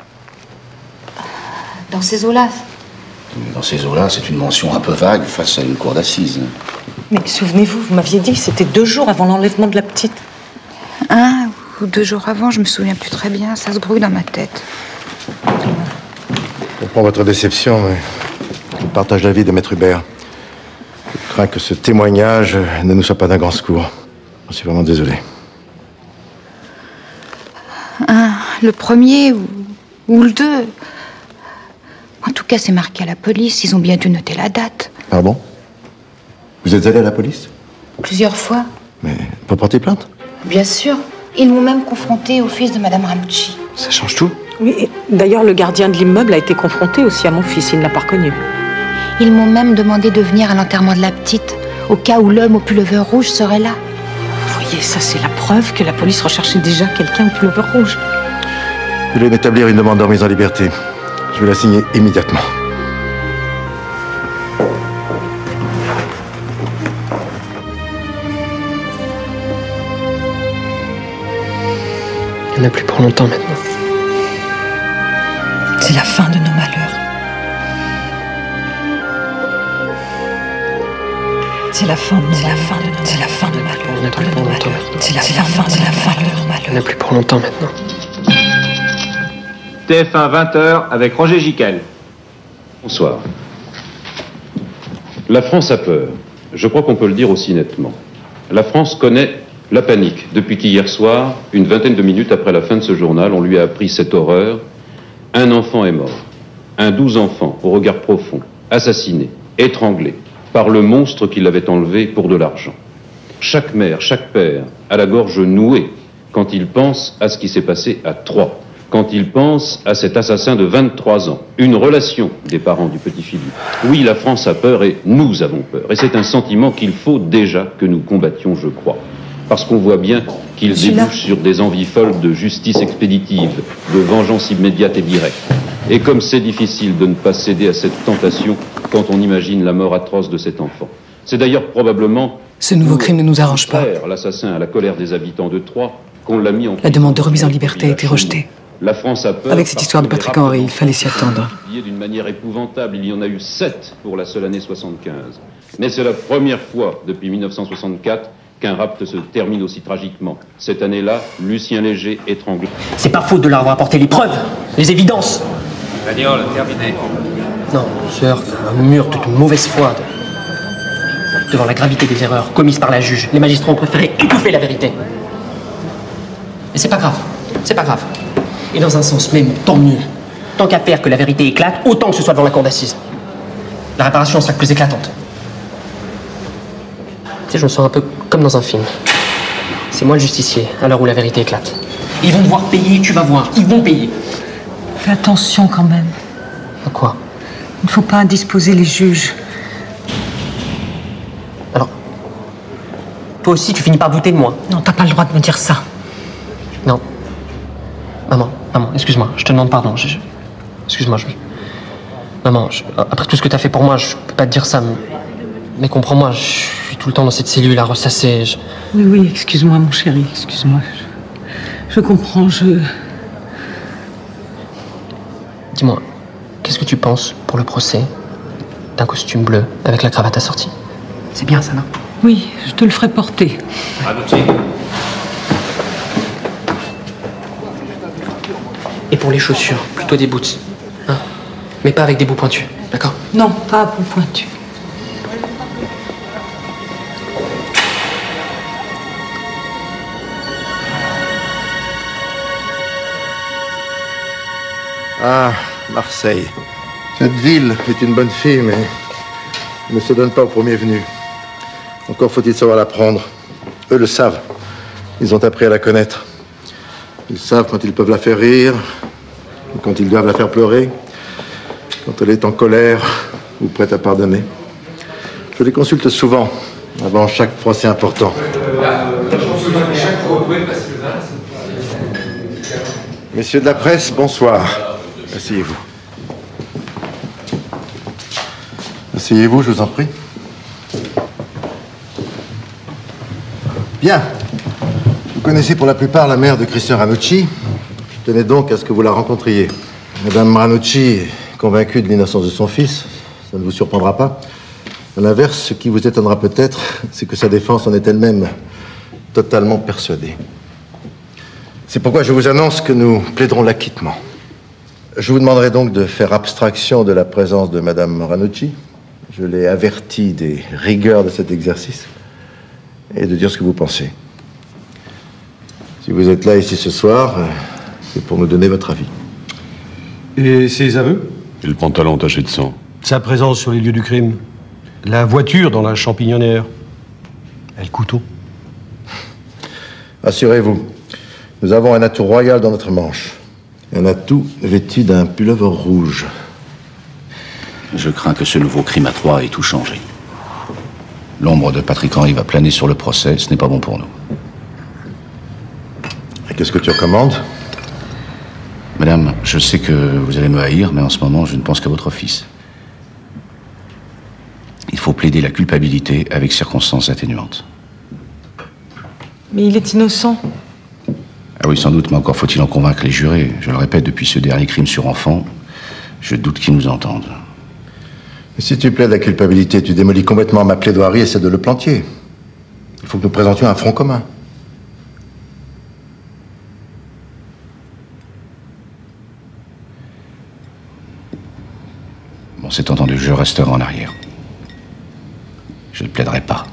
Dans ces eaux-là. Dans ces eaux-là, c'est une mention un peu vague face à une cour d'assises. Mais souvenez-vous, vous m'aviez dit que c'était deux jours avant l'enlèvement de la petite. Un ou deux jours avant, je me souviens plus très bien. Ça se brouille dans ma tête. Je comprends votre déception, mais je partage l'avis de Maître Hubert. Je crains que ce témoignage ne nous soit pas d'un grand secours. Je suis vraiment désolé. Un, le premier ou, ou le deux. En tout cas, c'est marqué à la police. Ils ont bien dû noter la date. Ah bon? Vous êtes allé à la police? Plusieurs fois. Mais pour porter plainte? Bien sûr. Ils m'ont même confronté au fils de Madame Ranucci. Ça change tout. Oui, et d'ailleurs, le gardien de l'immeuble a été confronté aussi à mon fils. Il ne l'a pas reconnu. Ils m'ont même demandé de venir à l'enterrement de la petite, au cas où l'homme au pullover rouge serait là. Vous voyez, ça, c'est la preuve que la police recherchait déjà quelqu'un au pullover rouge. Je voulais m'établir une demande de remise en liberté. Je vais la signer immédiatement. Il n'y en a plus pour longtemps maintenant. C'est la fin de nos malheurs. C'est la fin de nos malheurs. C'est la fin de nos malheurs. Il n'y en a plus pour longtemps. C'est la fin, c'est la fin de nos malheurs. Il n'y en a plus pour longtemps maintenant. T F un vingt heures avec Roger Giquel. Bonsoir. La France a peur. Je crois qu'on peut le dire aussi nettement. La France connaît la panique depuis qu'hier soir, une vingtaine de minutes après la fin de ce journal, on lui a appris cette horreur. Un enfant est mort. Un douze enfants, au regard profond, assassinés, étranglés, par le monstre qui l'avait enlevé pour de l'argent. Chaque mère, chaque père a la gorge nouée quand il pense à ce qui s'est passé à Troyes, quand il pense à cet assassin de vingt-trois ans, une relation des parents du petit Philippe. Oui, la France a peur et nous avons peur. Et c'est un sentiment qu'il faut déjà que nous combattions, je crois. Parce qu'on voit bien qu'il débouche sur des envies folles de justice expéditive, de vengeance immédiate et directe. Et comme c'est difficile de ne pas céder à cette tentation quand on imagine la mort atroce de cet enfant. C'est d'ailleurs probablement... Ce nouveau crime ne nous arrange pas. L'assassin à la colère des habitants de Troyes, qu'on l'a mis en... La demande de remise en liberté a été rejetée. La France a peur... Avec cette histoire de Patrick Henry, il fallait s'y attendre. D'une manière épouvantable, il y en a eu sept pour la seule année soixante-quinze. Mais c'est la première fois depuis mille neuf cent soixante-quatre qu'un rapt se termine aussi tragiquement. Cette année-là, Lucien Léger étranglé. C'est pas faute de leur avoir apporté les preuves, les évidences. Daniel, terminé. Non, on se heurte à un mur toute mauvaise foi. De... Devant la gravité des erreurs commises par la juge, les magistrats ont préféré étouffer la vérité. Mais c'est pas grave, c'est pas grave. Et dans un sens même, tant mieux. Tant qu'à faire que la vérité éclate, autant que ce soit devant la cour d'assises. La réparation sera plus éclatante. Tu sais, je me sens un peu comme dans un film. C'est moi le justicier, à l'heure où la vérité éclate. Ils vont devoir payer, tu vas voir, ils vont payer. Fais attention quand même. À quoi? Il ne faut pas indisposer les juges. Alors, toi aussi, tu finis par douter de moi. Non, t'as pas le droit de me dire ça. Non. Maman, maman, excuse-moi, je te demande pardon. Je, je... Excuse-moi, je... Maman, je... après tout ce que t'as fait pour moi, je peux pas te dire ça, mais, mais comprends-moi, je suis tout le temps dans cette cellule à ressasser. Je... Oui, oui, excuse-moi, mon chéri, excuse-moi. Je... je comprends, je... Dis-moi, qu'est-ce que tu penses pour le procès d'un costume bleu avec la cravate assortie? C'est bien ça, non? Oui, je te le ferai porter. Et pour les chaussures, plutôt des boots. Hein? Mais pas avec des bouts pointus, d'accord? Non, pas à bout pointu. Ah, Marseille. Cette ville est une bonne fille, mais ne se donne pas au premier venu. Encore faut-il savoir la prendre. Eux le savent. Ils ont appris à la connaître. Ils savent quand ils peuvent la faire rire, ou quand ils doivent la faire pleurer, quand elle est en colère ou prête à pardonner. Je les consulte souvent, avant chaque procès important. Messieurs de la presse, bonsoir. Asseyez-vous. Asseyez-vous, je vous en prie. Bien. Vous connaissez pour la plupart la mère de Christian Ranucci. Je tenais donc à ce que vous la rencontriez. Madame Ranucci est convaincue de l'innocence de son fils. Ça ne vous surprendra pas. À l'inverse, ce qui vous étonnera peut-être, c'est que sa défense en est elle-même totalement persuadée. C'est pourquoi je vous annonce que nous plaiderons l'acquittement. Je vous demanderai donc de faire abstraction de la présence de Madame Ranucci. Je l'ai averti des rigueurs de cet exercice et de dire ce que vous pensez. Si vous êtes là ici ce soir, c'est pour nous donner votre avis. Et ses aveux? Et le pantalon taché de sang. Sa présence sur les lieux du crime. La voiture dans la champignonnière. Et le couteau. Assurez-vous, nous avons un atout royal dans notre manche. Un atout vêtu d'un pullover rouge. Je crains que ce nouveau crime à trois ait tout changé. L'ombre de Patrick Henry va planer sur le procès, ce n'est pas bon pour nous. Et qu'est-ce que tu recommandes? Madame, je sais que vous allez me haïr, mais en ce moment, je ne pense qu'à votre fils. Il faut plaider la culpabilité avec circonstances atténuantes. Mais il est innocent. Ah oui, sans doute, mais encore faut-il en convaincre les jurés. Je le répète, depuis ce dernier crime sur enfant, je doute qu'ils nous entendent. Et si tu plaides la culpabilité, tu démolis complètement ma plaidoirie et celle de Le Plantier. Il faut que nous présentions un front commun. Bon, c'est entendu, je resterai en arrière. Je ne plaiderai pas.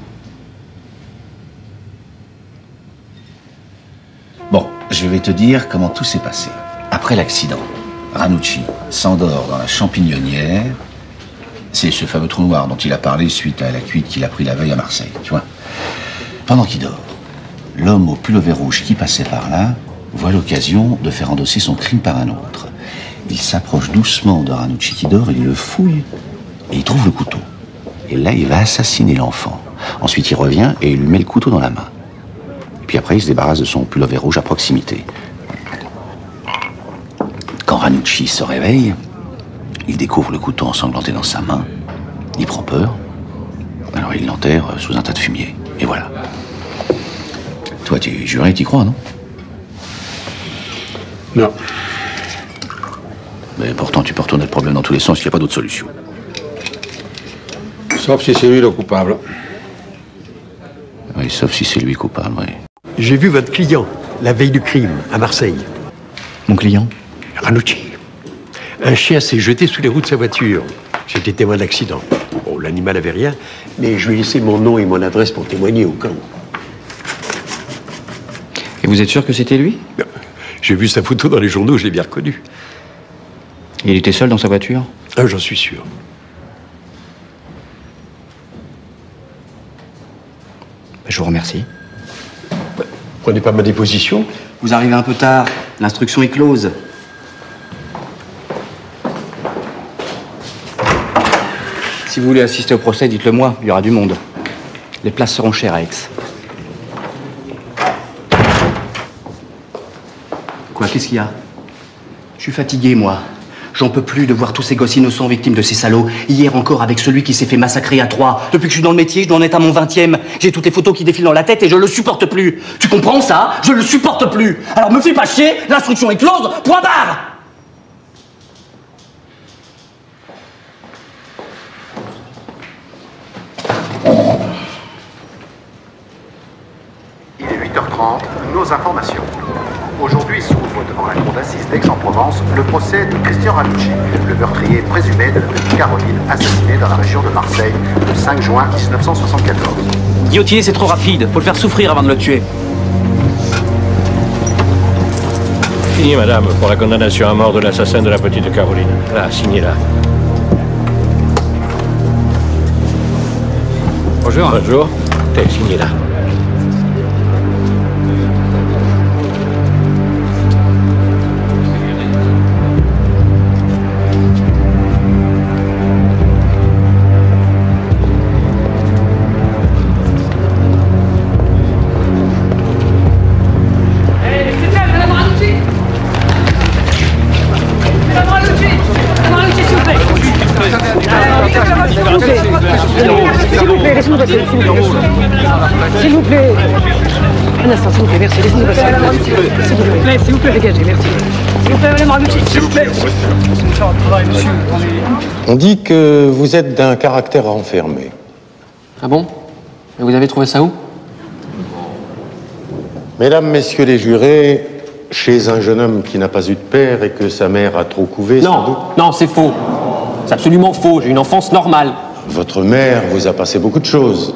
Bon, je vais te dire comment tout s'est passé. Après l'accident, Ranucci s'endort dans la champignonnière. C'est ce fameux trou noir dont il a parlé suite à la cuite qu'il a pris la veille à Marseille, tu vois. Pendant qu'il dort, l'homme au pullover rouge qui passait par là voit l'occasion de faire endosser son crime par un autre. Il s'approche doucement de Ranucci qui dort, il le fouille et il trouve le couteau. Et là, il va assassiner l'enfant. Ensuite, il revient et il lui met le couteau dans la main. Puis après, il se débarrasse de son pullover rouge à proximité. Quand Ranucci se réveille, il découvre le couteau ensanglanté dans sa main. Il prend peur. Alors il l'enterre sous un tas de fumier. Et voilà. Toi, tu es juré, t'y crois, non? Non. Mais pourtant, tu peux retourner le problème dans tous les sens, il n'y a pas d'autre solution. Sauf si c'est lui le coupable. Oui, sauf si c'est lui coupable, oui. J'ai vu votre client, la veille du crime, à Marseille. Mon client? Ranucci. Un chien s'est jeté sous les roues de sa voiture. J'étais témoin de l'accident. Bon, l'animal avait rien, mais je lui ai laissé mon nom et mon adresse pour témoigner au cas où. Et vous êtes sûr que c'était lui? J'ai vu sa photo dans les journaux, je l'ai bien reconnu. Il était seul dans sa voiture? Ah, j'en suis sûr. Je vous remercie. Prenez pas ma déposition. Vous arrivez un peu tard. L'instruction est close. Si vous voulez assister au procès, dites-le moi. Il y aura du monde. Les places seront chères à Aix. Quoi, qu'est-ce qu'il y a? Je suis fatigué, moi. J'en peux plus de voir tous ces gosses innocents victimes de ces salauds. Hier encore avec celui qui s'est fait massacrer à Troyes. Depuis que je suis dans le métier, je dois en être à mon vingtième. J'ai toutes les photos qui défilent dans la tête et je le supporte plus. Tu comprends ça? Je le supporte plus. Alors me fais pas chier, l'instruction est close, point barre. Il est huit heures trente, nos informations. Aujourd'hui s'ouvre devant la cour d'assises d'Aix-en-Provence le procès de Christian Ranucci, le meurtrier présumé de la petite Caroline assassinée dans la région de Marseille le cinq juin mille neuf cent soixante-quatorze. Guillotiner, c'est trop rapide. Faut le faire souffrir avant de le tuer. Signé, madame, pour la condamnation à mort de l'assassin de la petite Caroline. Là, signez là. Bonjour. Bonjour. T'es signé là. S'il vous plaît, s'il vous plaît. Un instant, s'il vous plaît, merci. Laissez-nous passer. S'il vous plaît, s'il vous plaît, dégagez, merci. S'il vous plaît, madame Ranucci, s'il vous plaît. On dit que vous êtes d'un caractère renfermé. Ah bon? Et vous avez trouvé ça où? Mesdames, messieurs les jurés, chez un jeune homme qui n'a pas eu de père et que sa mère a trop couvé... Non, non, c'est faux. C'est absolument faux. J'ai une enfance normale. Votre mère vous a passé beaucoup de choses.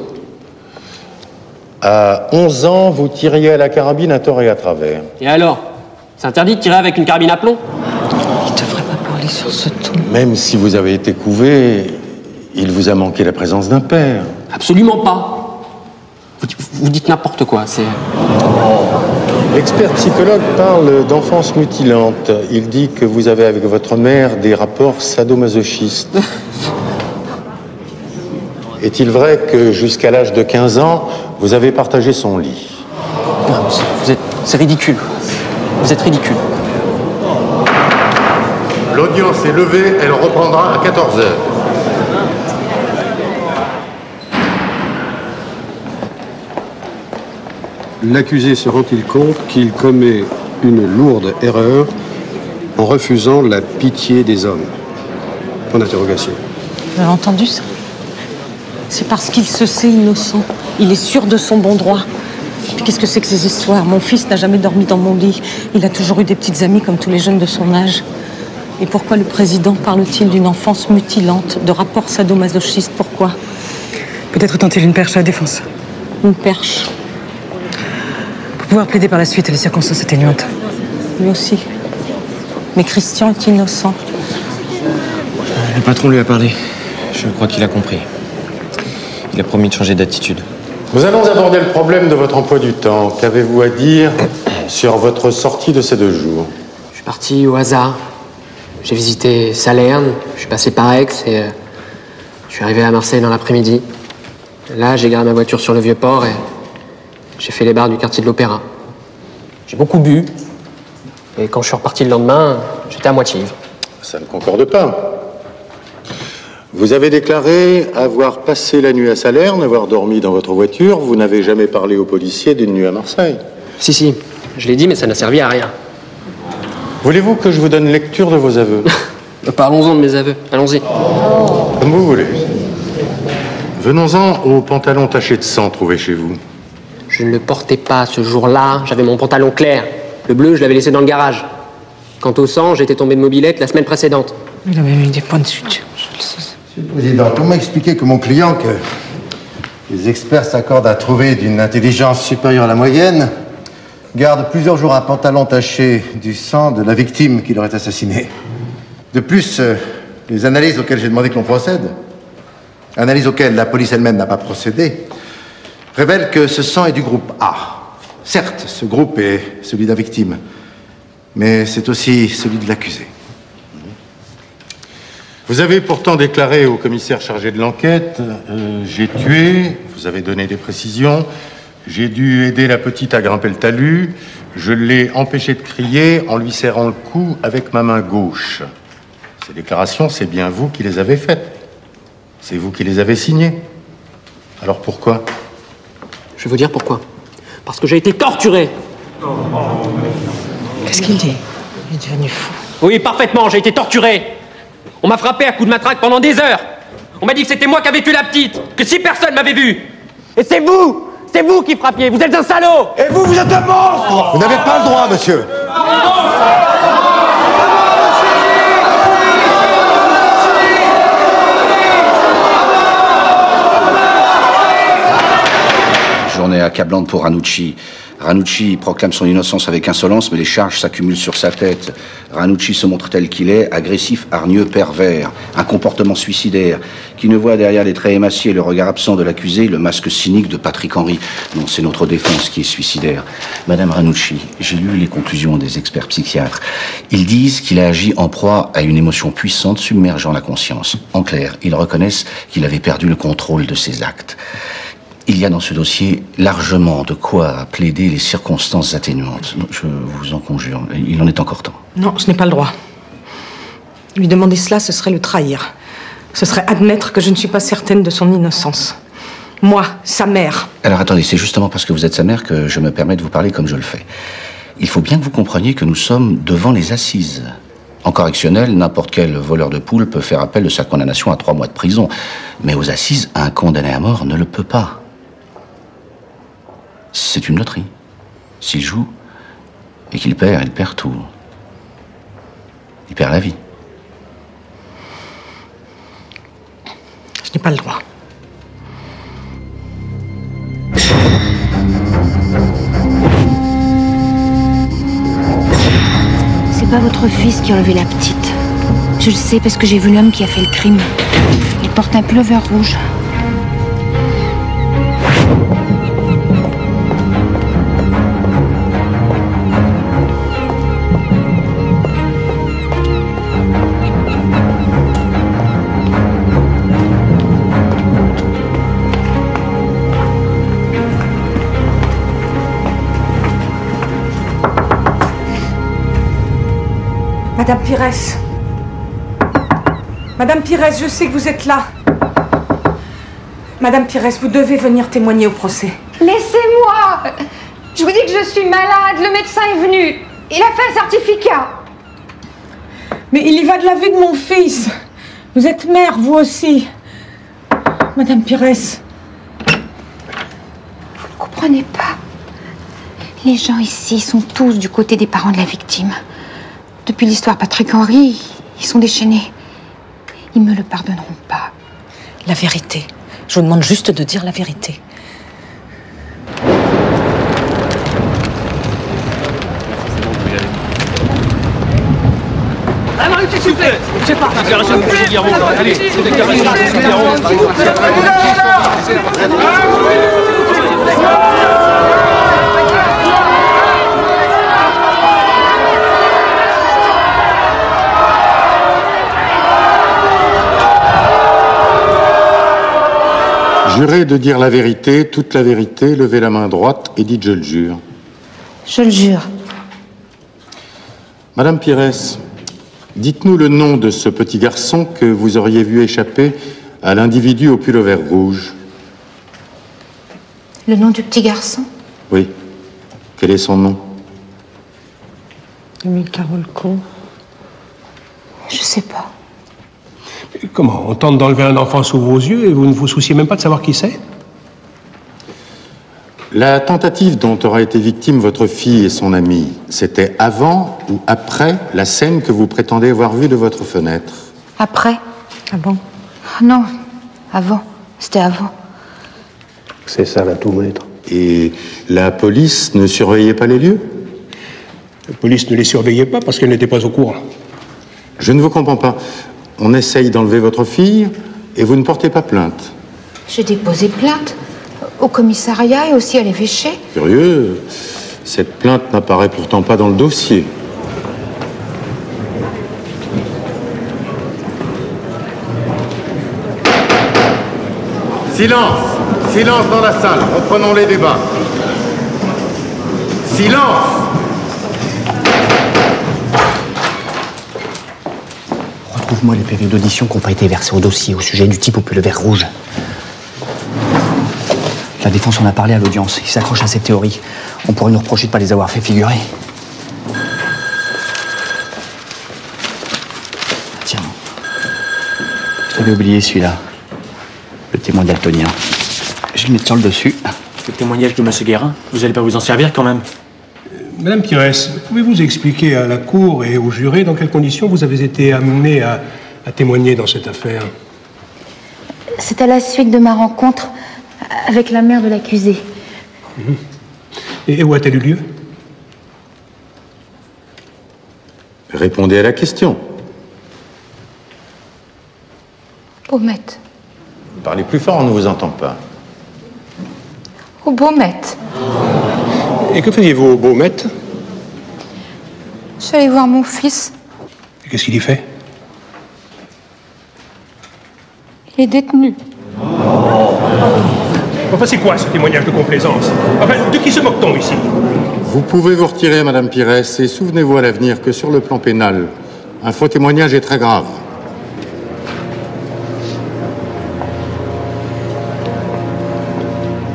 À onze ans, vous tiriez à la carabine à tort et à travers. Et alors? C'est interdit de tirer avec une carabine à plomb? Il devrait pas parler sur ce ton. Même si vous avez été couvé, il vous a manqué la présence d'un père. Absolument pas. Vous, vous dites n'importe quoi, c'est... L'expert psychologue parle d'enfance mutilante. Il dit que vous avez avec votre mère des rapports sadomasochistes. Est-il vrai que jusqu'à l'âge de quinze ans, vous avez partagé son lit? Non, vous êtes... C'est ridicule. Vous êtes ridicule. L'audience est levée, elle reprendra à quatorze heures. L'accusé se rend-il compte qu'il commet une lourde erreur en refusant la pitié des hommes? Point d'interrogation. Vous avez entendu ça? C'est parce qu'il se sait innocent. Il est sûr de son bon droit. Puis qu'est-ce que c'est que ces histoires? Mon fils n'a jamais dormi dans mon lit. Il a toujours eu des petites amies comme tous les jeunes de son âge. Et pourquoi le président parle-t-il d'une enfance mutilante, de rapports sadomasochistes? Pourquoi? Peut-être tente-t-il une perche à la défense. Une perche? Pour pouvoir plaider par la suite les circonstances atténuantes. Lui aussi. Mais Christian est innocent. Le patron lui a parlé. Je crois qu'il a compris. Il a promis de changer d'attitude. Nous allons aborder le problème de votre emploi du temps. Qu'avez-vous à dire sur votre sortie de ces deux jours? Je suis parti au hasard. J'ai visité Salerne, je suis passé par Aix et euh, je suis arrivé à Marseille dans l'après-midi. Là, j'ai garé ma voiture sur le Vieux-Port et j'ai fait les bars du quartier de l'Opéra. J'ai beaucoup bu et quand je suis reparti le lendemain, j'étais à moitié ivre. Ça ne concorde pas. Vous avez déclaré avoir passé la nuit à Salerne, avoir dormi dans votre voiture. Vous n'avez jamais parlé aux policiers d'une nuit à Marseille. Si, si, je l'ai dit, mais ça n'a servi à rien. Voulez-vous que je vous donne lecture de vos aveux? Parlons-en de mes aveux, allons-y. Comme vous voulez. Venons-en aux pantalons tachés de sang trouvés chez vous. Je ne le portais pas ce jour-là, j'avais mon pantalon clair. Le bleu, je l'avais laissé dans le garage. Quant au sang, j'étais tombé de mobilette la semaine précédente. Il a même eu des points de suture, je le sais. Monsieur le Président, pour m'expliquer que mon client, que les experts s'accordent à trouver d'une intelligence supérieure à la moyenne, garde plusieurs jours un pantalon taché du sang de la victime qui l'aurait assassiné. De plus, euh, les analyses auxquelles j'ai demandé que l'on procède, analyses auxquelles la police elle-même n'a pas procédé, révèlent que ce sang est du groupe A. Certes, ce groupe est celui de la victime, mais c'est aussi celui de l'accusé. Vous avez pourtant déclaré au commissaire chargé de l'enquête euh, « J'ai tué », vous avez donné des précisions, « J'ai dû aider la petite à grimper le talus, je l'ai empêché de crier en lui serrant le cou avec ma main gauche ». Ces déclarations, c'est bien vous qui les avez faites. C'est vous qui les avez signées. Alors pourquoi? Je vais vous dire pourquoi. Parce que j'ai été torturé. Qu'est-ce qu'il dit? Il est devenu fou. Oui, parfaitement, j'ai été torturé. On m'a frappé à coups de matraque pendant des heures. On m'a dit que c'était moi qui avais tué la petite, que si personne m'avait vu. Et c'est vous, c'est vous qui frappiez, vous êtes un salaud. Et vous, vous êtes un monstre. Vous n'avez pas le droit, monsieur. Journée accablante pour Ranucci. Ranucci proclame son innocence avec insolence, mais les charges s'accumulent sur sa tête. Ranucci se montre tel qu'il est, agressif, hargneux, pervers, un comportement suicidaire, qui ne voit derrière les traits émaciés et le regard absent de l'accusé le masque cynique de Patrick Henry. Non, c'est notre défense qui est suicidaire. Madame Ranucci, j'ai lu les conclusions des experts psychiatres. Ils disent qu'il a agi en proie à une émotion puissante submergeant la conscience. En clair, ils reconnaissent qu'il avait perdu le contrôle de ses actes. Il y a dans ce dossier largement de quoi plaider les circonstances atténuantes. Je vous en conjure, il en est encore temps. Non, je n'ai pas le droit. Lui demander cela, ce serait le trahir. Ce serait admettre que je ne suis pas certaine de son innocence. Moi, sa mère. Alors attendez, c'est justement parce que vous êtes sa mère que je me permets de vous parler comme je le fais. Il faut bien que vous compreniez que nous sommes devant les assises. En correctionnel, n'importe quel voleur de poules peut faire appel de sa condamnation à trois mois de prison. Mais aux assises, un condamné à mort ne le peut pas. C'est une loterie. S'il joue et qu'il perd, il perd tout. Il perd la vie. Je n'ai pas le droit. C'est pas votre fils qui a enlevé la petite. Je le sais parce que j'ai vu l'homme qui a fait le crime. Il porte un pullover rouge. Madame Pires. Madame Pires, je sais que vous êtes là. Madame Pires, vous devez venir témoigner au procès. Laissez-moi! Je vous dis que je suis malade, le médecin est venu. Il a fait un certificat. Mais il y va de la vie de mon fils. Vous êtes mère, vous aussi. Madame Pires. Vous ne comprenez pas. Les gens ici sont tous du côté des parents de la victime. Depuis l'histoire Patrick Henry, ils sont déchaînés. Ils me le pardonneront pas. La vérité. Je vous demande juste de dire la vérité. Ah non, s'il vous plaît. Je sais pas. Déclaration de Roger Guillermo. Allez, c'est déclaration de Roger Guillermo. Jurez de dire la vérité, toute la vérité, levez la main droite et dites « je le jure ». Je le jure. Madame Pires, dites-nous le nom de ce petit garçon que vous auriez vu échapper à l'individu au pullover rouge. Le nom du petit garçon? Oui. Quel est son nom? Émile Carolco. Je sais pas. Comment? On tente d'enlever un enfant sous vos yeux et vous ne vous souciez même pas de savoir qui c'est? La tentative dont aura été victime votre fille et son ami, c'était avant ou après la scène que vous prétendez avoir vue de votre fenêtre? Après? Ah bon? Non, avant. C'était avant. C'est ça, la tout maître. Et la police ne surveillait pas les lieux? La police ne les surveillait pas parce qu'elle n'était pas au courant. Je ne vous comprends pas. On essaye d'enlever votre fille et vous ne portez pas plainte. J'ai déposé plainte au commissariat et aussi à l'évêché. Curieux, cette plainte n'apparaît pourtant pas dans le dossier. Silence! Silence dans la salle, reprenons les débats. Silence! Retrouve-moi les P V d'audition qui n'ont pas été versés au dossier au sujet du type au pullover rouge. La défense en a parlé à l'audience. Il s'accroche à cette théorie. On pourrait nous reprocher de ne pas les avoir fait figurer. Tiens. J'avais oublié celui-là. Le témoin daltonien. Je vais le mettre sur le dessus. Le témoignage de M. Guérin, vous n'allez pas vous en servir quand même? Madame Pires, pouvez-vous expliquer à la Cour et aux jurés dans quelles conditions vous avez été amenée à, à témoigner dans cette affaire? C'est à la suite de ma rencontre avec la mère de l'accusé. Mmh. Et où a-t-elle eu lieu? Répondez à la question. Baumette. Parlez plus fort, on ne vous entend pas. Au Baumette. Et que faisiez-vous au Baumette? Je suis allée voir mon fils. Et qu'est-ce qu'il y fait? Il est détenu. Enfin, c'est quoi ce témoignage de complaisance? Enfin, de qui se moque-t-on ici? Vous pouvez vous retirer, Madame Pires, et souvenez-vous à l'avenir que sur le plan pénal, un faux témoignage est très grave.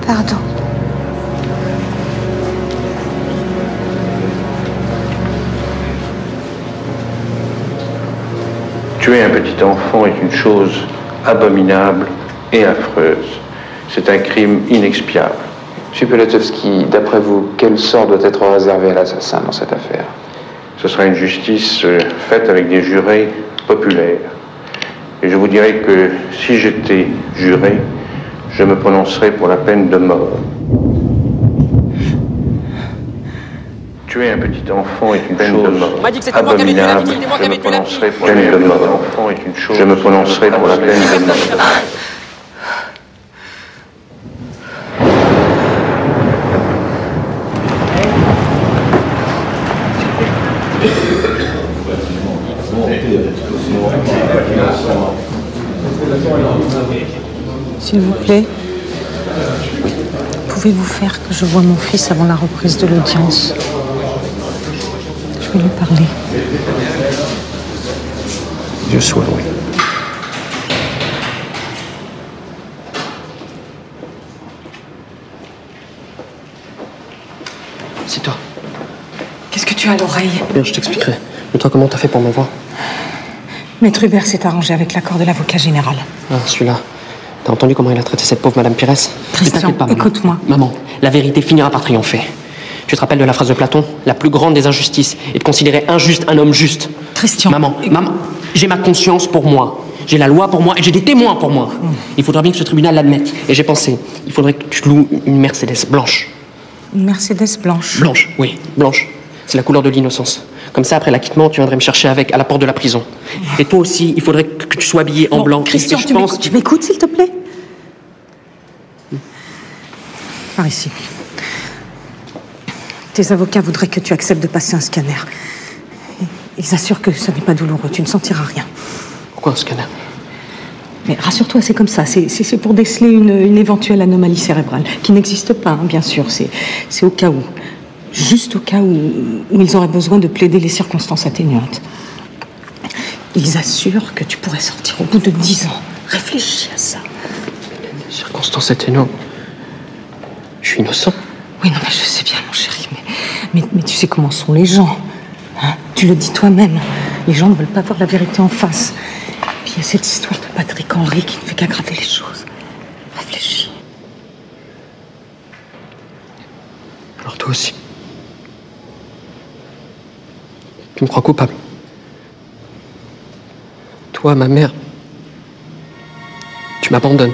Pardon. Tuer un petit enfant est une chose abominable et affreuse. C'est un crime inexpiable. Monsieur Polatovski, d'après vous, quel sort doit être réservé à l'assassin dans cette affaire? Ce sera une justice euh, faite avec des jurés populaires. Et je vous dirais que si j'étais juré, je me prononcerais pour la peine de mort. Tuer un petit enfant est une peine de mort abominable. Je me prononcerai pour la peine de mort. Je me prononcerai pour la peine de mort. S'il vous plaît, pouvez-vous faire que je voie mon fils avant la reprise de l'audience? Je vais lui parler. Dieu soit loué. C'est toi. Qu'est-ce que tu as à l'oreille? Bien, je t'expliquerai. Mais toi, comment t'as fait pour me voir? Maître Hubert s'est arrangé avec l'accord de l'avocat général. Ah, celui-là. T'as entendu comment il a traité cette pauvre Madame Pires? Christian, écoute-moi. Maman, la vérité finira par triompher. Tu te rappelles de la phrase de Platon? La plus grande des injustices est de considérer injuste un homme juste. Christian. Maman, maman, j'ai ma conscience pour moi. J'ai la loi pour moi et j'ai des témoins pour moi. Mmh. Il faudra bien que ce tribunal l'admette. Et j'ai pensé, il faudrait que tu loues une Mercedes blanche. Une Mercedes blanche? Blanche, oui, blanche. C'est la couleur de l'innocence. Comme ça, après l'acquittement, tu viendrais me chercher avec à la porte de la prison. Et toi aussi, il faudrait que tu sois habillé en bon, blanc. Christian, et je tu pense... m'écoutes, tu m'écoutes, s'il te plaît? Par ici. Tes avocats voudraient que tu acceptes de passer un scanner. Ils assurent que ce n'est pas douloureux, tu ne sentiras rien. Pourquoi un scanner? Mais rassure-toi, c'est comme ça. C'est pour déceler une, une éventuelle anomalie cérébrale, qui n'existe pas, hein, bien sûr. C'est au cas où. Juste au cas où, où ils auraient besoin de plaider les circonstances atténuantes. Ils assurent que tu pourrais sortir au bout de dix ans. Réfléchis à ça. Les circonstances atténuantes? Je suis innocent. Oui, non, mais je sais bien, mon chéri, mais, mais, mais tu sais comment sont les gens. Hein? Tu le dis toi-même. Les gens ne veulent pas voir la vérité en face. Puis il y a cette histoire de Patrick Henry qui ne fait qu'aggraver les choses. Réfléchis. Alors toi aussi. Tu me crois coupable. Toi, ma mère. Tu m'abandonnes.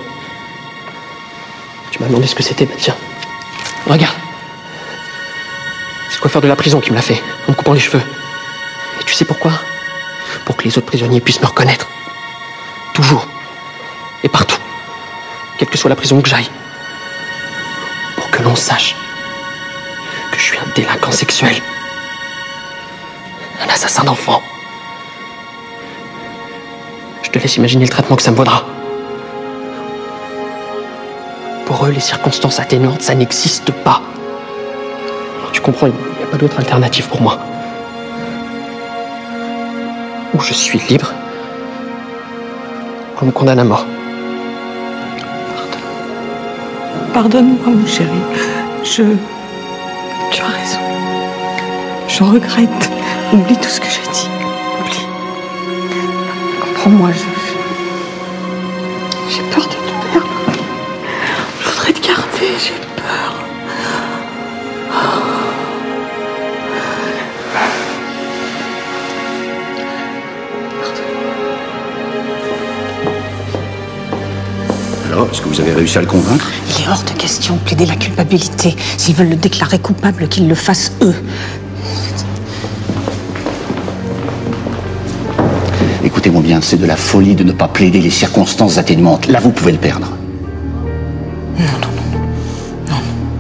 Tu m'as demandé ce que c'était, bah tiens. Regarde. C'est le coiffeur de la prison qui me l'a fait, en me coupant les cheveux. Et tu sais pourquoi? Pour que les autres prisonniers puissent me reconnaître. Toujours. Et partout. Quelle que soit la prison que j'aille. Pour que l'on sache que je suis un délinquant sexuel. Un assassin d'enfants. Je te laisse imaginer le traitement que ça me vaudra. Pour eux, les circonstances atténuantes, ça n'existe pas. Alors tu comprends, il n'y a pas d'autre alternative pour moi. Ou je suis libre, ou on me condamne à mort. Pardonne-moi, mon chéri. Je... Tu as raison. Je regrette. Oublie tout ce que j'ai dit. Oublie. Comprends-moi, je... J'ai peur de te perdre. Je voudrais te garder, j'ai peur. Alors, est-ce que vous avez réussi à le convaincre? Il est hors de question de plaider la culpabilité. S'ils veulent le déclarer coupable, qu'ils le fassent eux. Écoutez-moi bien, c'est de la folie de ne pas plaider les circonstances atténuantes. Là, vous pouvez le perdre. Non, non, non. Non.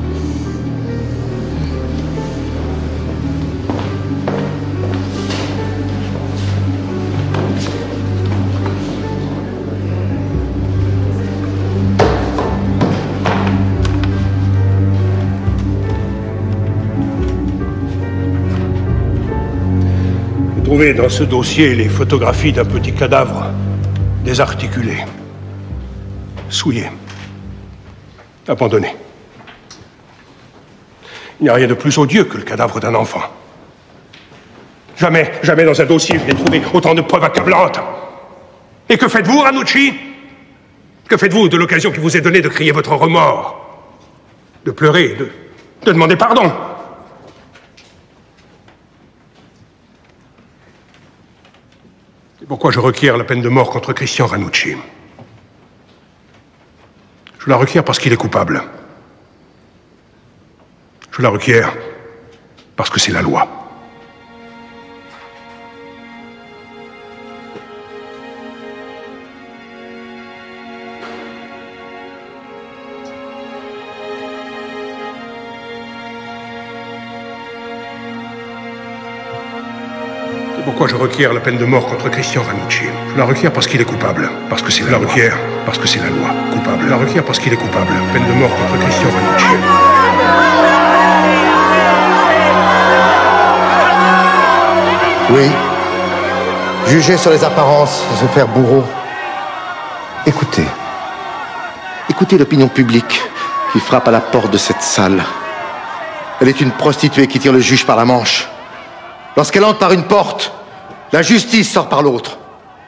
Trouvé dans ce dossier les photographies d'un petit cadavre désarticulé, souillé, abandonné. Il n'y a rien de plus odieux que le cadavre d'un enfant. Jamais, jamais dans un dossier, je n'ai trouvé autant de preuves accablantes. Et que faites-vous, Ranucci? Que faites-vous de l'occasion qui vous est donnée de crier votre remords? De pleurer, de, de demander pardon? C'est pourquoi je requiers la peine de mort contre Christian Ranucci. Je la requiers parce qu'il est coupable. Je la requiers parce que c'est la loi. C'est pourquoi je requiers la peine de mort contre Christian Ranucci. Je la requiers parce qu'il est coupable, parce que c'est la, la loi. Requiers parce que c'est la loi. Coupable. Je la requiers parce qu'il est coupable. Peine de mort contre Christian Ranucci. Oui. Juger sur les apparences, se faire bourreau. Écoutez. Écoutez l'opinion publique qui frappe à la porte de cette salle. Elle est une prostituée qui tire le juge par la manche. Lorsqu'elle entre par une porte, la justice sort par l'autre.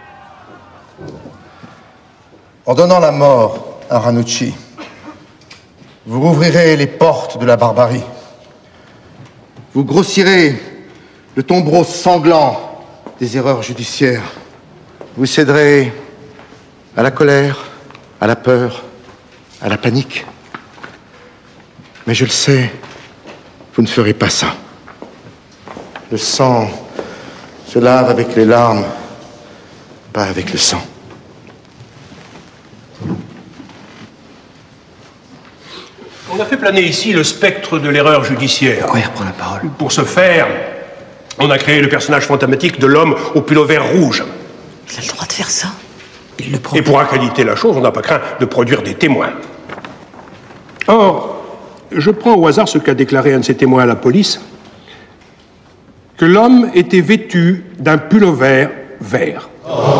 En donnant la mort à Ranucci, vous rouvrirez les portes de la barbarie. Vous grossirez le tombereau sanglant des erreurs judiciaires. Vous céderez à la colère, à la peur, à la panique. Mais je le sais, vous ne ferez pas ça. Le sang se lave avec les larmes, pas avec le sang. On a fait planer ici le spectre de l'erreur judiciaire. Pourquoi il reprend la parole? Pour ce faire, on a créé le personnage fantomatique de l'homme au pull-over rouge. Il a le droit de faire ça. Il le prend. Et pour accréditer la chose, on n'a pas craint de produire des témoins. Or, je prends au hasard ce qu'a déclaré un de ces témoins à la police, que l'homme était vêtu d'un pull-over vert.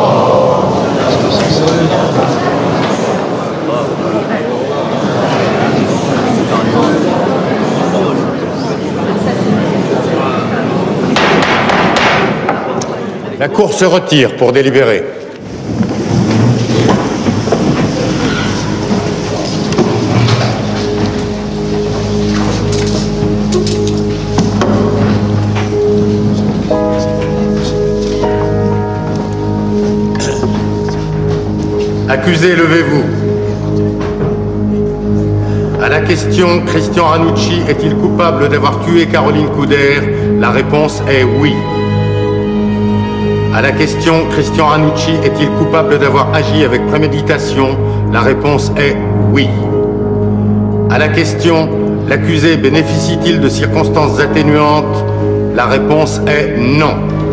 La Cour se retire pour délibérer. Accusé, levez-vous. À la question, Christian Ranucci est-il coupable d'avoir tué Caroline Couder? La réponse est oui. À la question, Christian Ranucci est-il coupable d'avoir agi avec préméditation? La réponse est oui. À la question, l'accusé bénéficie-t-il de circonstances atténuantes? La réponse est non.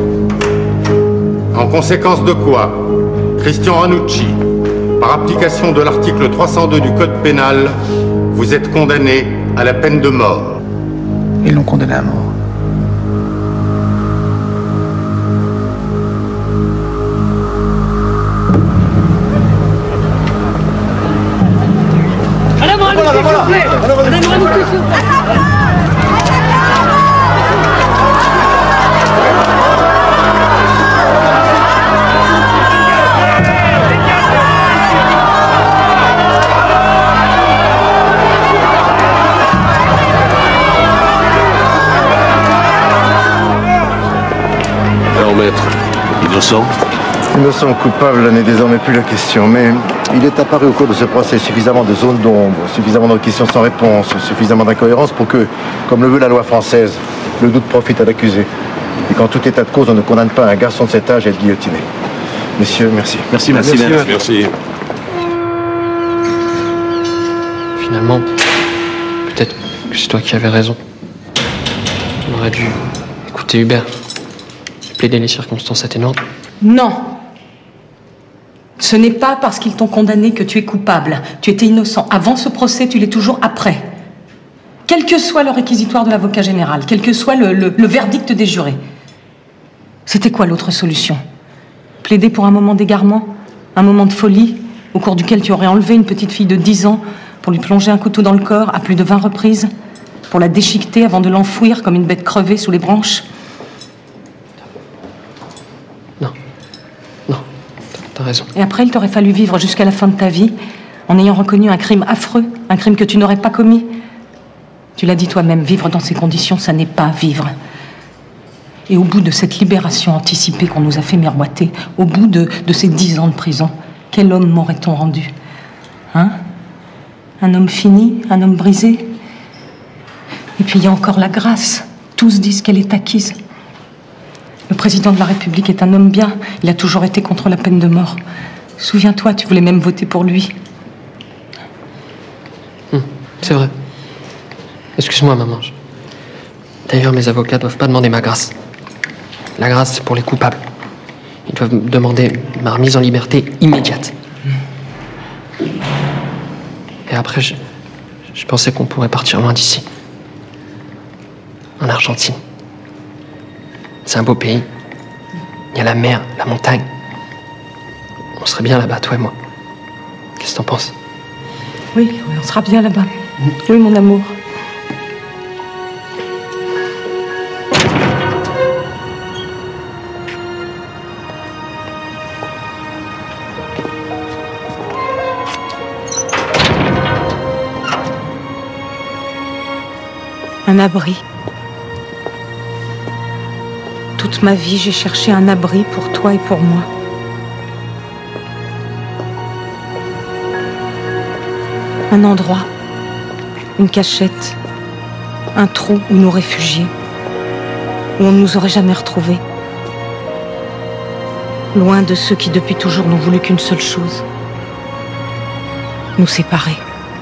En conséquence de quoi, Christian Ranucci, par application de l'article trois cent deux du Code pénal, vous êtes condamné à la peine de mort. Ils l'ont condamné à mort. Madame Ranucci, s'il vous plaît. Madame Ranucci, s'il vous plaît. Alors, maître, innocent? Innocent ou coupable n'est désormais plus la question, mais il est apparu au cours de ce procès suffisamment de zones d'ombre, suffisamment de questions sans réponse, suffisamment d'incohérences pour que, comme le veut la loi française, le doute profite à l'accusé. Et qu'en tout état de cause, on ne condamne pas un garçon de cet âge à être guillotiné. Messieurs, merci. Merci, merci, merci. Merci. Finalement, peut-être que c'est toi qui avais raison. On aurait dû écouter Hubert. Plaider les circonstances atténuantes. Non. Ce n'est pas parce qu'ils t'ont condamné que tu es coupable. Tu étais innocent avant ce procès, tu l'es toujours après. Quel que soit le réquisitoire de l'avocat général, quel que soit le, le, le verdict des jurés. C'était quoi l'autre solution? Plaider pour un moment d'égarement? Un moment de folie au cours duquel tu aurais enlevé une petite fille de dix ans pour lui plonger un couteau dans le corps à plus de vingt reprises? pour la déchiqueter avant de l'enfouir comme une bête crevée sous les branches. Non. Non. T'as raison. Et après, il t'aurait fallu vivre jusqu'à la fin de ta vie en ayant reconnu un crime affreux, un crime que tu n'aurais pas commis. Tu l'as dit toi-même, vivre dans ces conditions, ça n'est pas vivre. Et au bout de cette libération anticipée qu'on nous a fait miroiter, au bout de, de ces dix ans de prison, quel homme m'aurait-on rendu? Hein? Un homme fini, un homme brisé? Et puis il y a encore la grâce. Tous disent qu'elle est acquise. Le président de la République est un homme bien. Il a toujours été contre la peine de mort. Souviens-toi, tu voulais même voter pour lui. Hum, c'est vrai. Excuse-moi, maman. D'ailleurs, mes avocats doivent pas demander ma grâce. La grâce, c'est pour les coupables. Ils doivent me demander ma remise en liberté immédiate. Et après, je, je pensais qu'on pourrait partir loin d'ici. En Argentine. C'est un beau pays. Il y a la mer, la montagne. On serait bien là-bas, toi et moi. Qu'est-ce que t'en penses? Oui, oui, on sera bien là-bas. Oui, mon amour. Un abri. Toute ma vie, j'ai cherché un abri pour toi et pour moi. Un endroit, une cachette, un trou où nous réfugier, où on ne nous aurait jamais retrouvés. Loin de ceux qui depuis toujours n'ont voulu qu'une seule chose, nous séparer.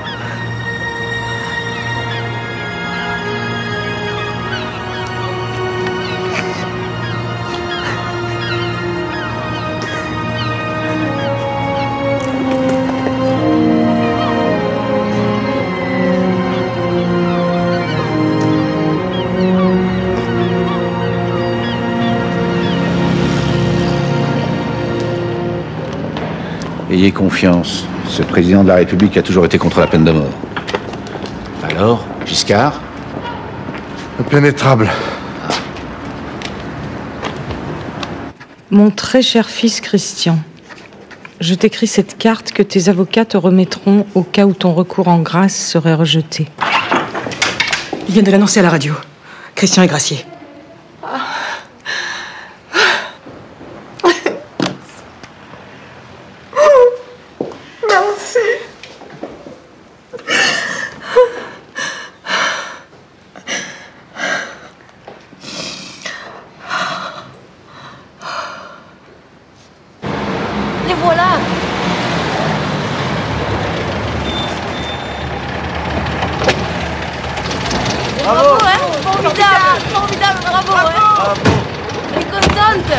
Ayez confiance, ce président de la République a toujours été contre la peine de mort. Alors, Giscard? Impénétrable. Mon très cher fils Christian, je t'écris cette carte que tes avocats te remettront au cas où ton recours en grâce serait rejeté. Ils viennent de l'annoncer à la radio. Christian est gracié. Les voilà. Bravo, hein. Formidable, formidable, bravo, hein. Elle est contente.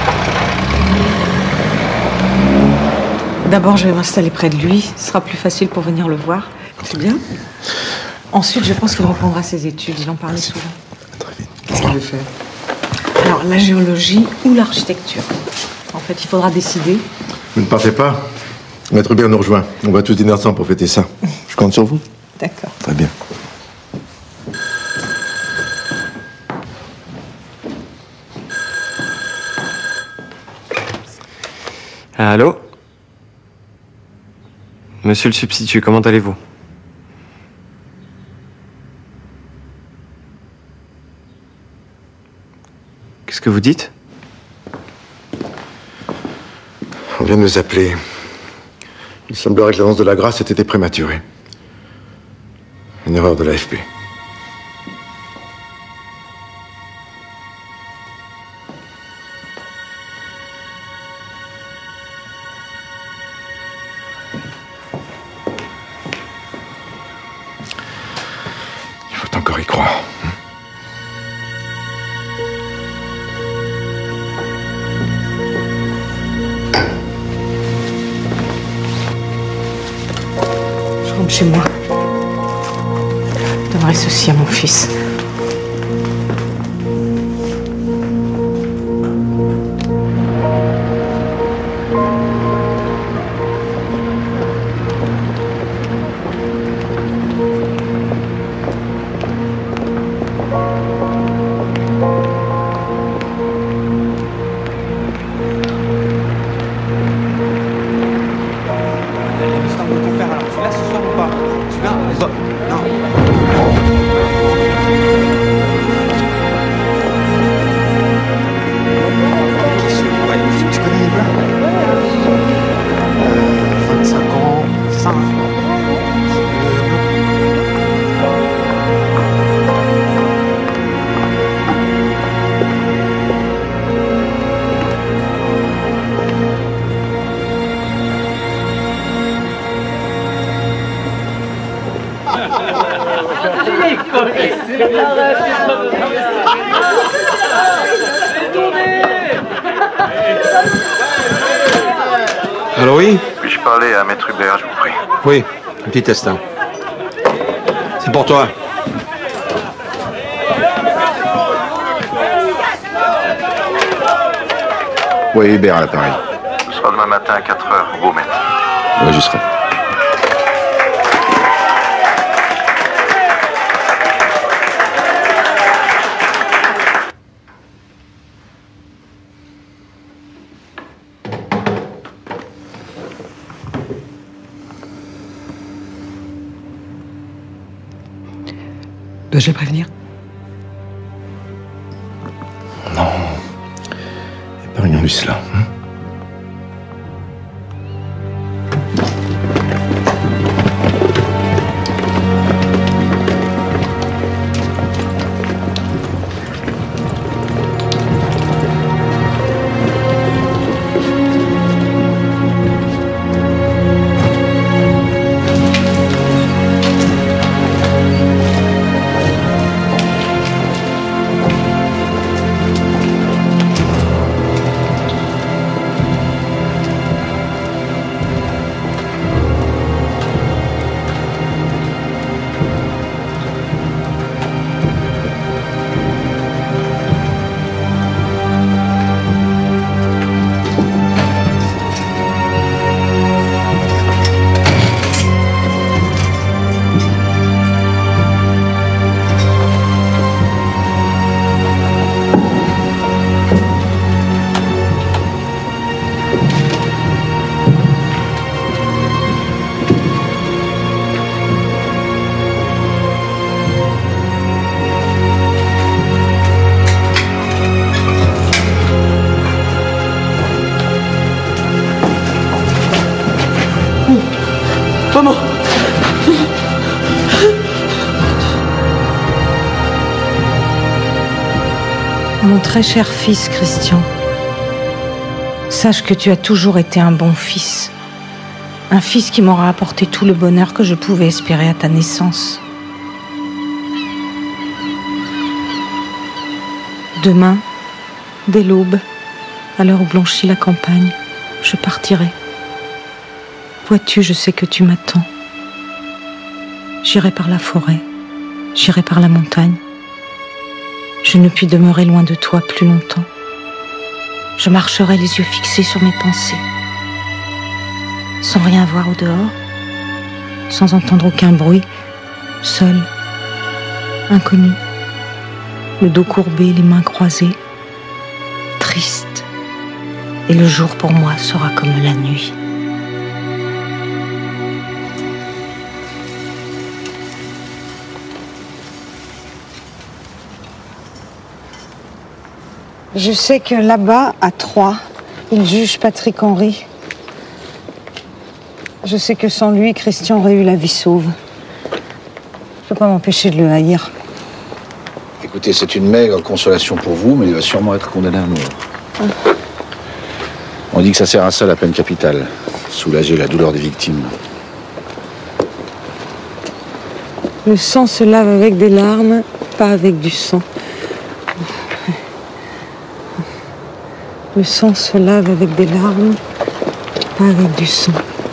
D'abord, je vais m'installer près de lui. Ce sera plus facile pour venir le voir. C'est bien. Ensuite, je pense qu'il reprendra ses études. Il en parlait souvent. Qu'est-ce qu'il veut faire? Alors, la géologie ou l'architecture? En fait, il faudra décider. Vous ne partez pas? Maître Hubert nous rejoint. On va tous dîner ensemble pour fêter ça. Je compte sur vous. D'accord. Très bien. Allô? Monsieur le substitut, comment allez-vous? Qu'est-ce que vous dites? On vient de nous appeler. Il semblerait que l'annonce de la grâce ait été prématurée. Une erreur de l'A F P. Il faut encore y croire. Je rentre chez moi. Je donnerai ceci à mon fils. Alors oui? Puis-je parler à Maître Hubert, je vous prie? Oui, un petit instant. C'est pour toi. Oui, Hubert à l'appareil. Ce sera demain matin à quatre heures, au beau maître. Oui, j'y serai. Dois-je les prévenir? Non. Épargnons-lui cela. Hein? Maman! Mon très cher fils, Christian, sache que tu as toujours été un bon fils. Un fils qui m'aura apporté tout le bonheur que je pouvais espérer à ta naissance. Demain, dès l'aube, à l'heure où blanchit la campagne, je partirai. Vois-tu, je sais que tu m'attends. J'irai par la forêt, j'irai par la montagne. Je ne puis demeurer loin de toi plus longtemps. Je marcherai les yeux fixés sur mes pensées, sans rien voir au dehors, sans entendre aucun bruit, seul, inconnu, le dos courbé, les mains croisées, triste. Et le jour pour moi sera comme la nuit. Je sais que là-bas, à Troyes, il juge Patrick Henry. Je sais que sans lui, Christian aurait eu la vie sauve. Je ne peux pas m'empêcher de le haïr. Écoutez, c'est une maigre consolation pour vous, mais il va sûrement être condamné à mort. Ah. On dit que ça sert à ça la peine capitale, soulager la douleur des victimes. Le sang se lave avec des larmes, pas avec du sang. Le sang se lave avec des larmes, pas avec du sang.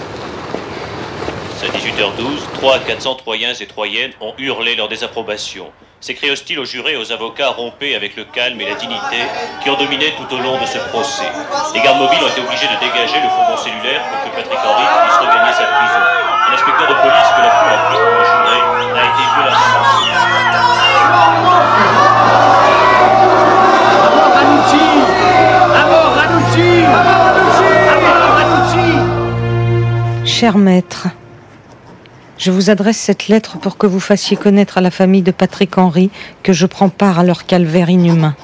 À dix-huit heures douze, trois à quatre cents Troyens et Troyennes ont hurlé leur désapprobation. Ces cris hostiles aux jurés et aux avocats rompaient avec le calme et la dignité qui ont dominé tout au long de ce procès. Les gardes mobiles ont été obligés de dégager le fourgon cellulaire pour que Patrick Henry puisse regagner sa prison. Un inspecteur de police que la foule a pris comme un juré a été violemment lancé. Cher maître, je vous adresse cette lettre pour que vous fassiez connaître à la famille de Patrick Henry que je prends part à leur calvaire inhumain.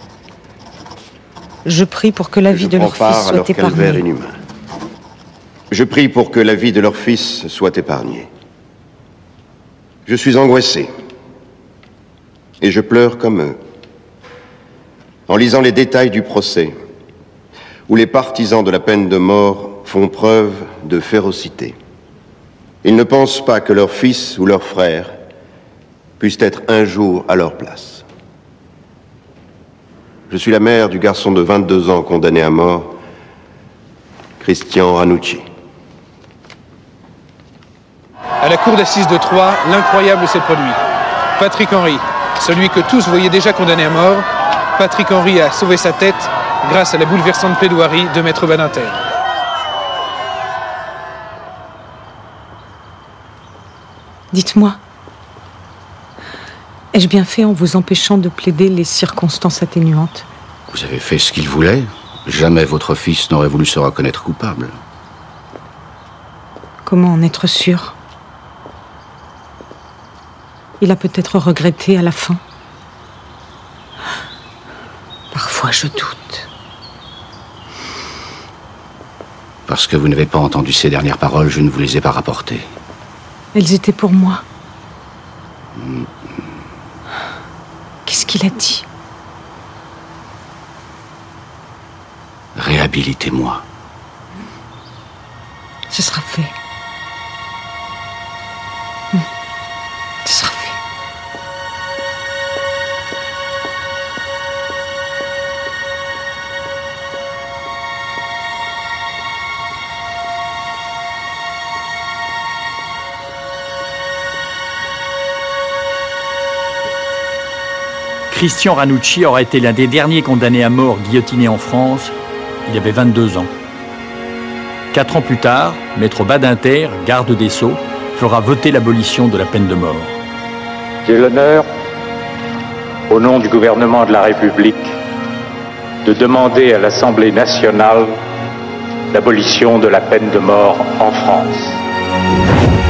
Je prie pour que la vie de leur fils soit épargnée. Je prie pour que la vie de leur fils soit épargnée. Je suis angoissé et je pleure comme eux en lisant les détails du procès où les partisans de la peine de mort font preuve de férocité. Ils ne pensent pas que leur fils ou leur frère puissent être un jour à leur place. Je suis la mère du garçon de vingt-deux ans condamné à mort, Christian Ranucci. À la cour d'assises de Troyes, l'incroyable s'est produit. Patrick Henry, celui que tous voyaient déjà condamné à mort, Patrick Henry a sauvé sa tête grâce à la bouleversante plaidoirie de Maître Badinter. Dites-moi, ai-je bien fait en vous empêchant de plaider les circonstances atténuantes? Vous avez fait ce qu'il voulait. Jamais votre fils n'aurait voulu se reconnaître coupable. Comment en être sûr? Il a peut-être regretté à la fin. Parfois, je doute. Parce que vous n'avez pas entendu ces dernières paroles, je ne vous les ai pas rapportées. Elles étaient pour moi. Qu'est-ce qu'il a dit? Réhabilitez-moi. Ce sera fait. Ce sera fait. Christian Ranucci aura été l'un des derniers condamnés à mort guillotinés en France. Il avait vingt-deux ans. Quatre ans plus tard, Maître Badinter, garde des Sceaux, fera voter l'abolition de la peine de mort. J'ai l'honneur, au nom du gouvernement de la République, de demander à l'Assemblée nationale l'abolition de la peine de mort en France.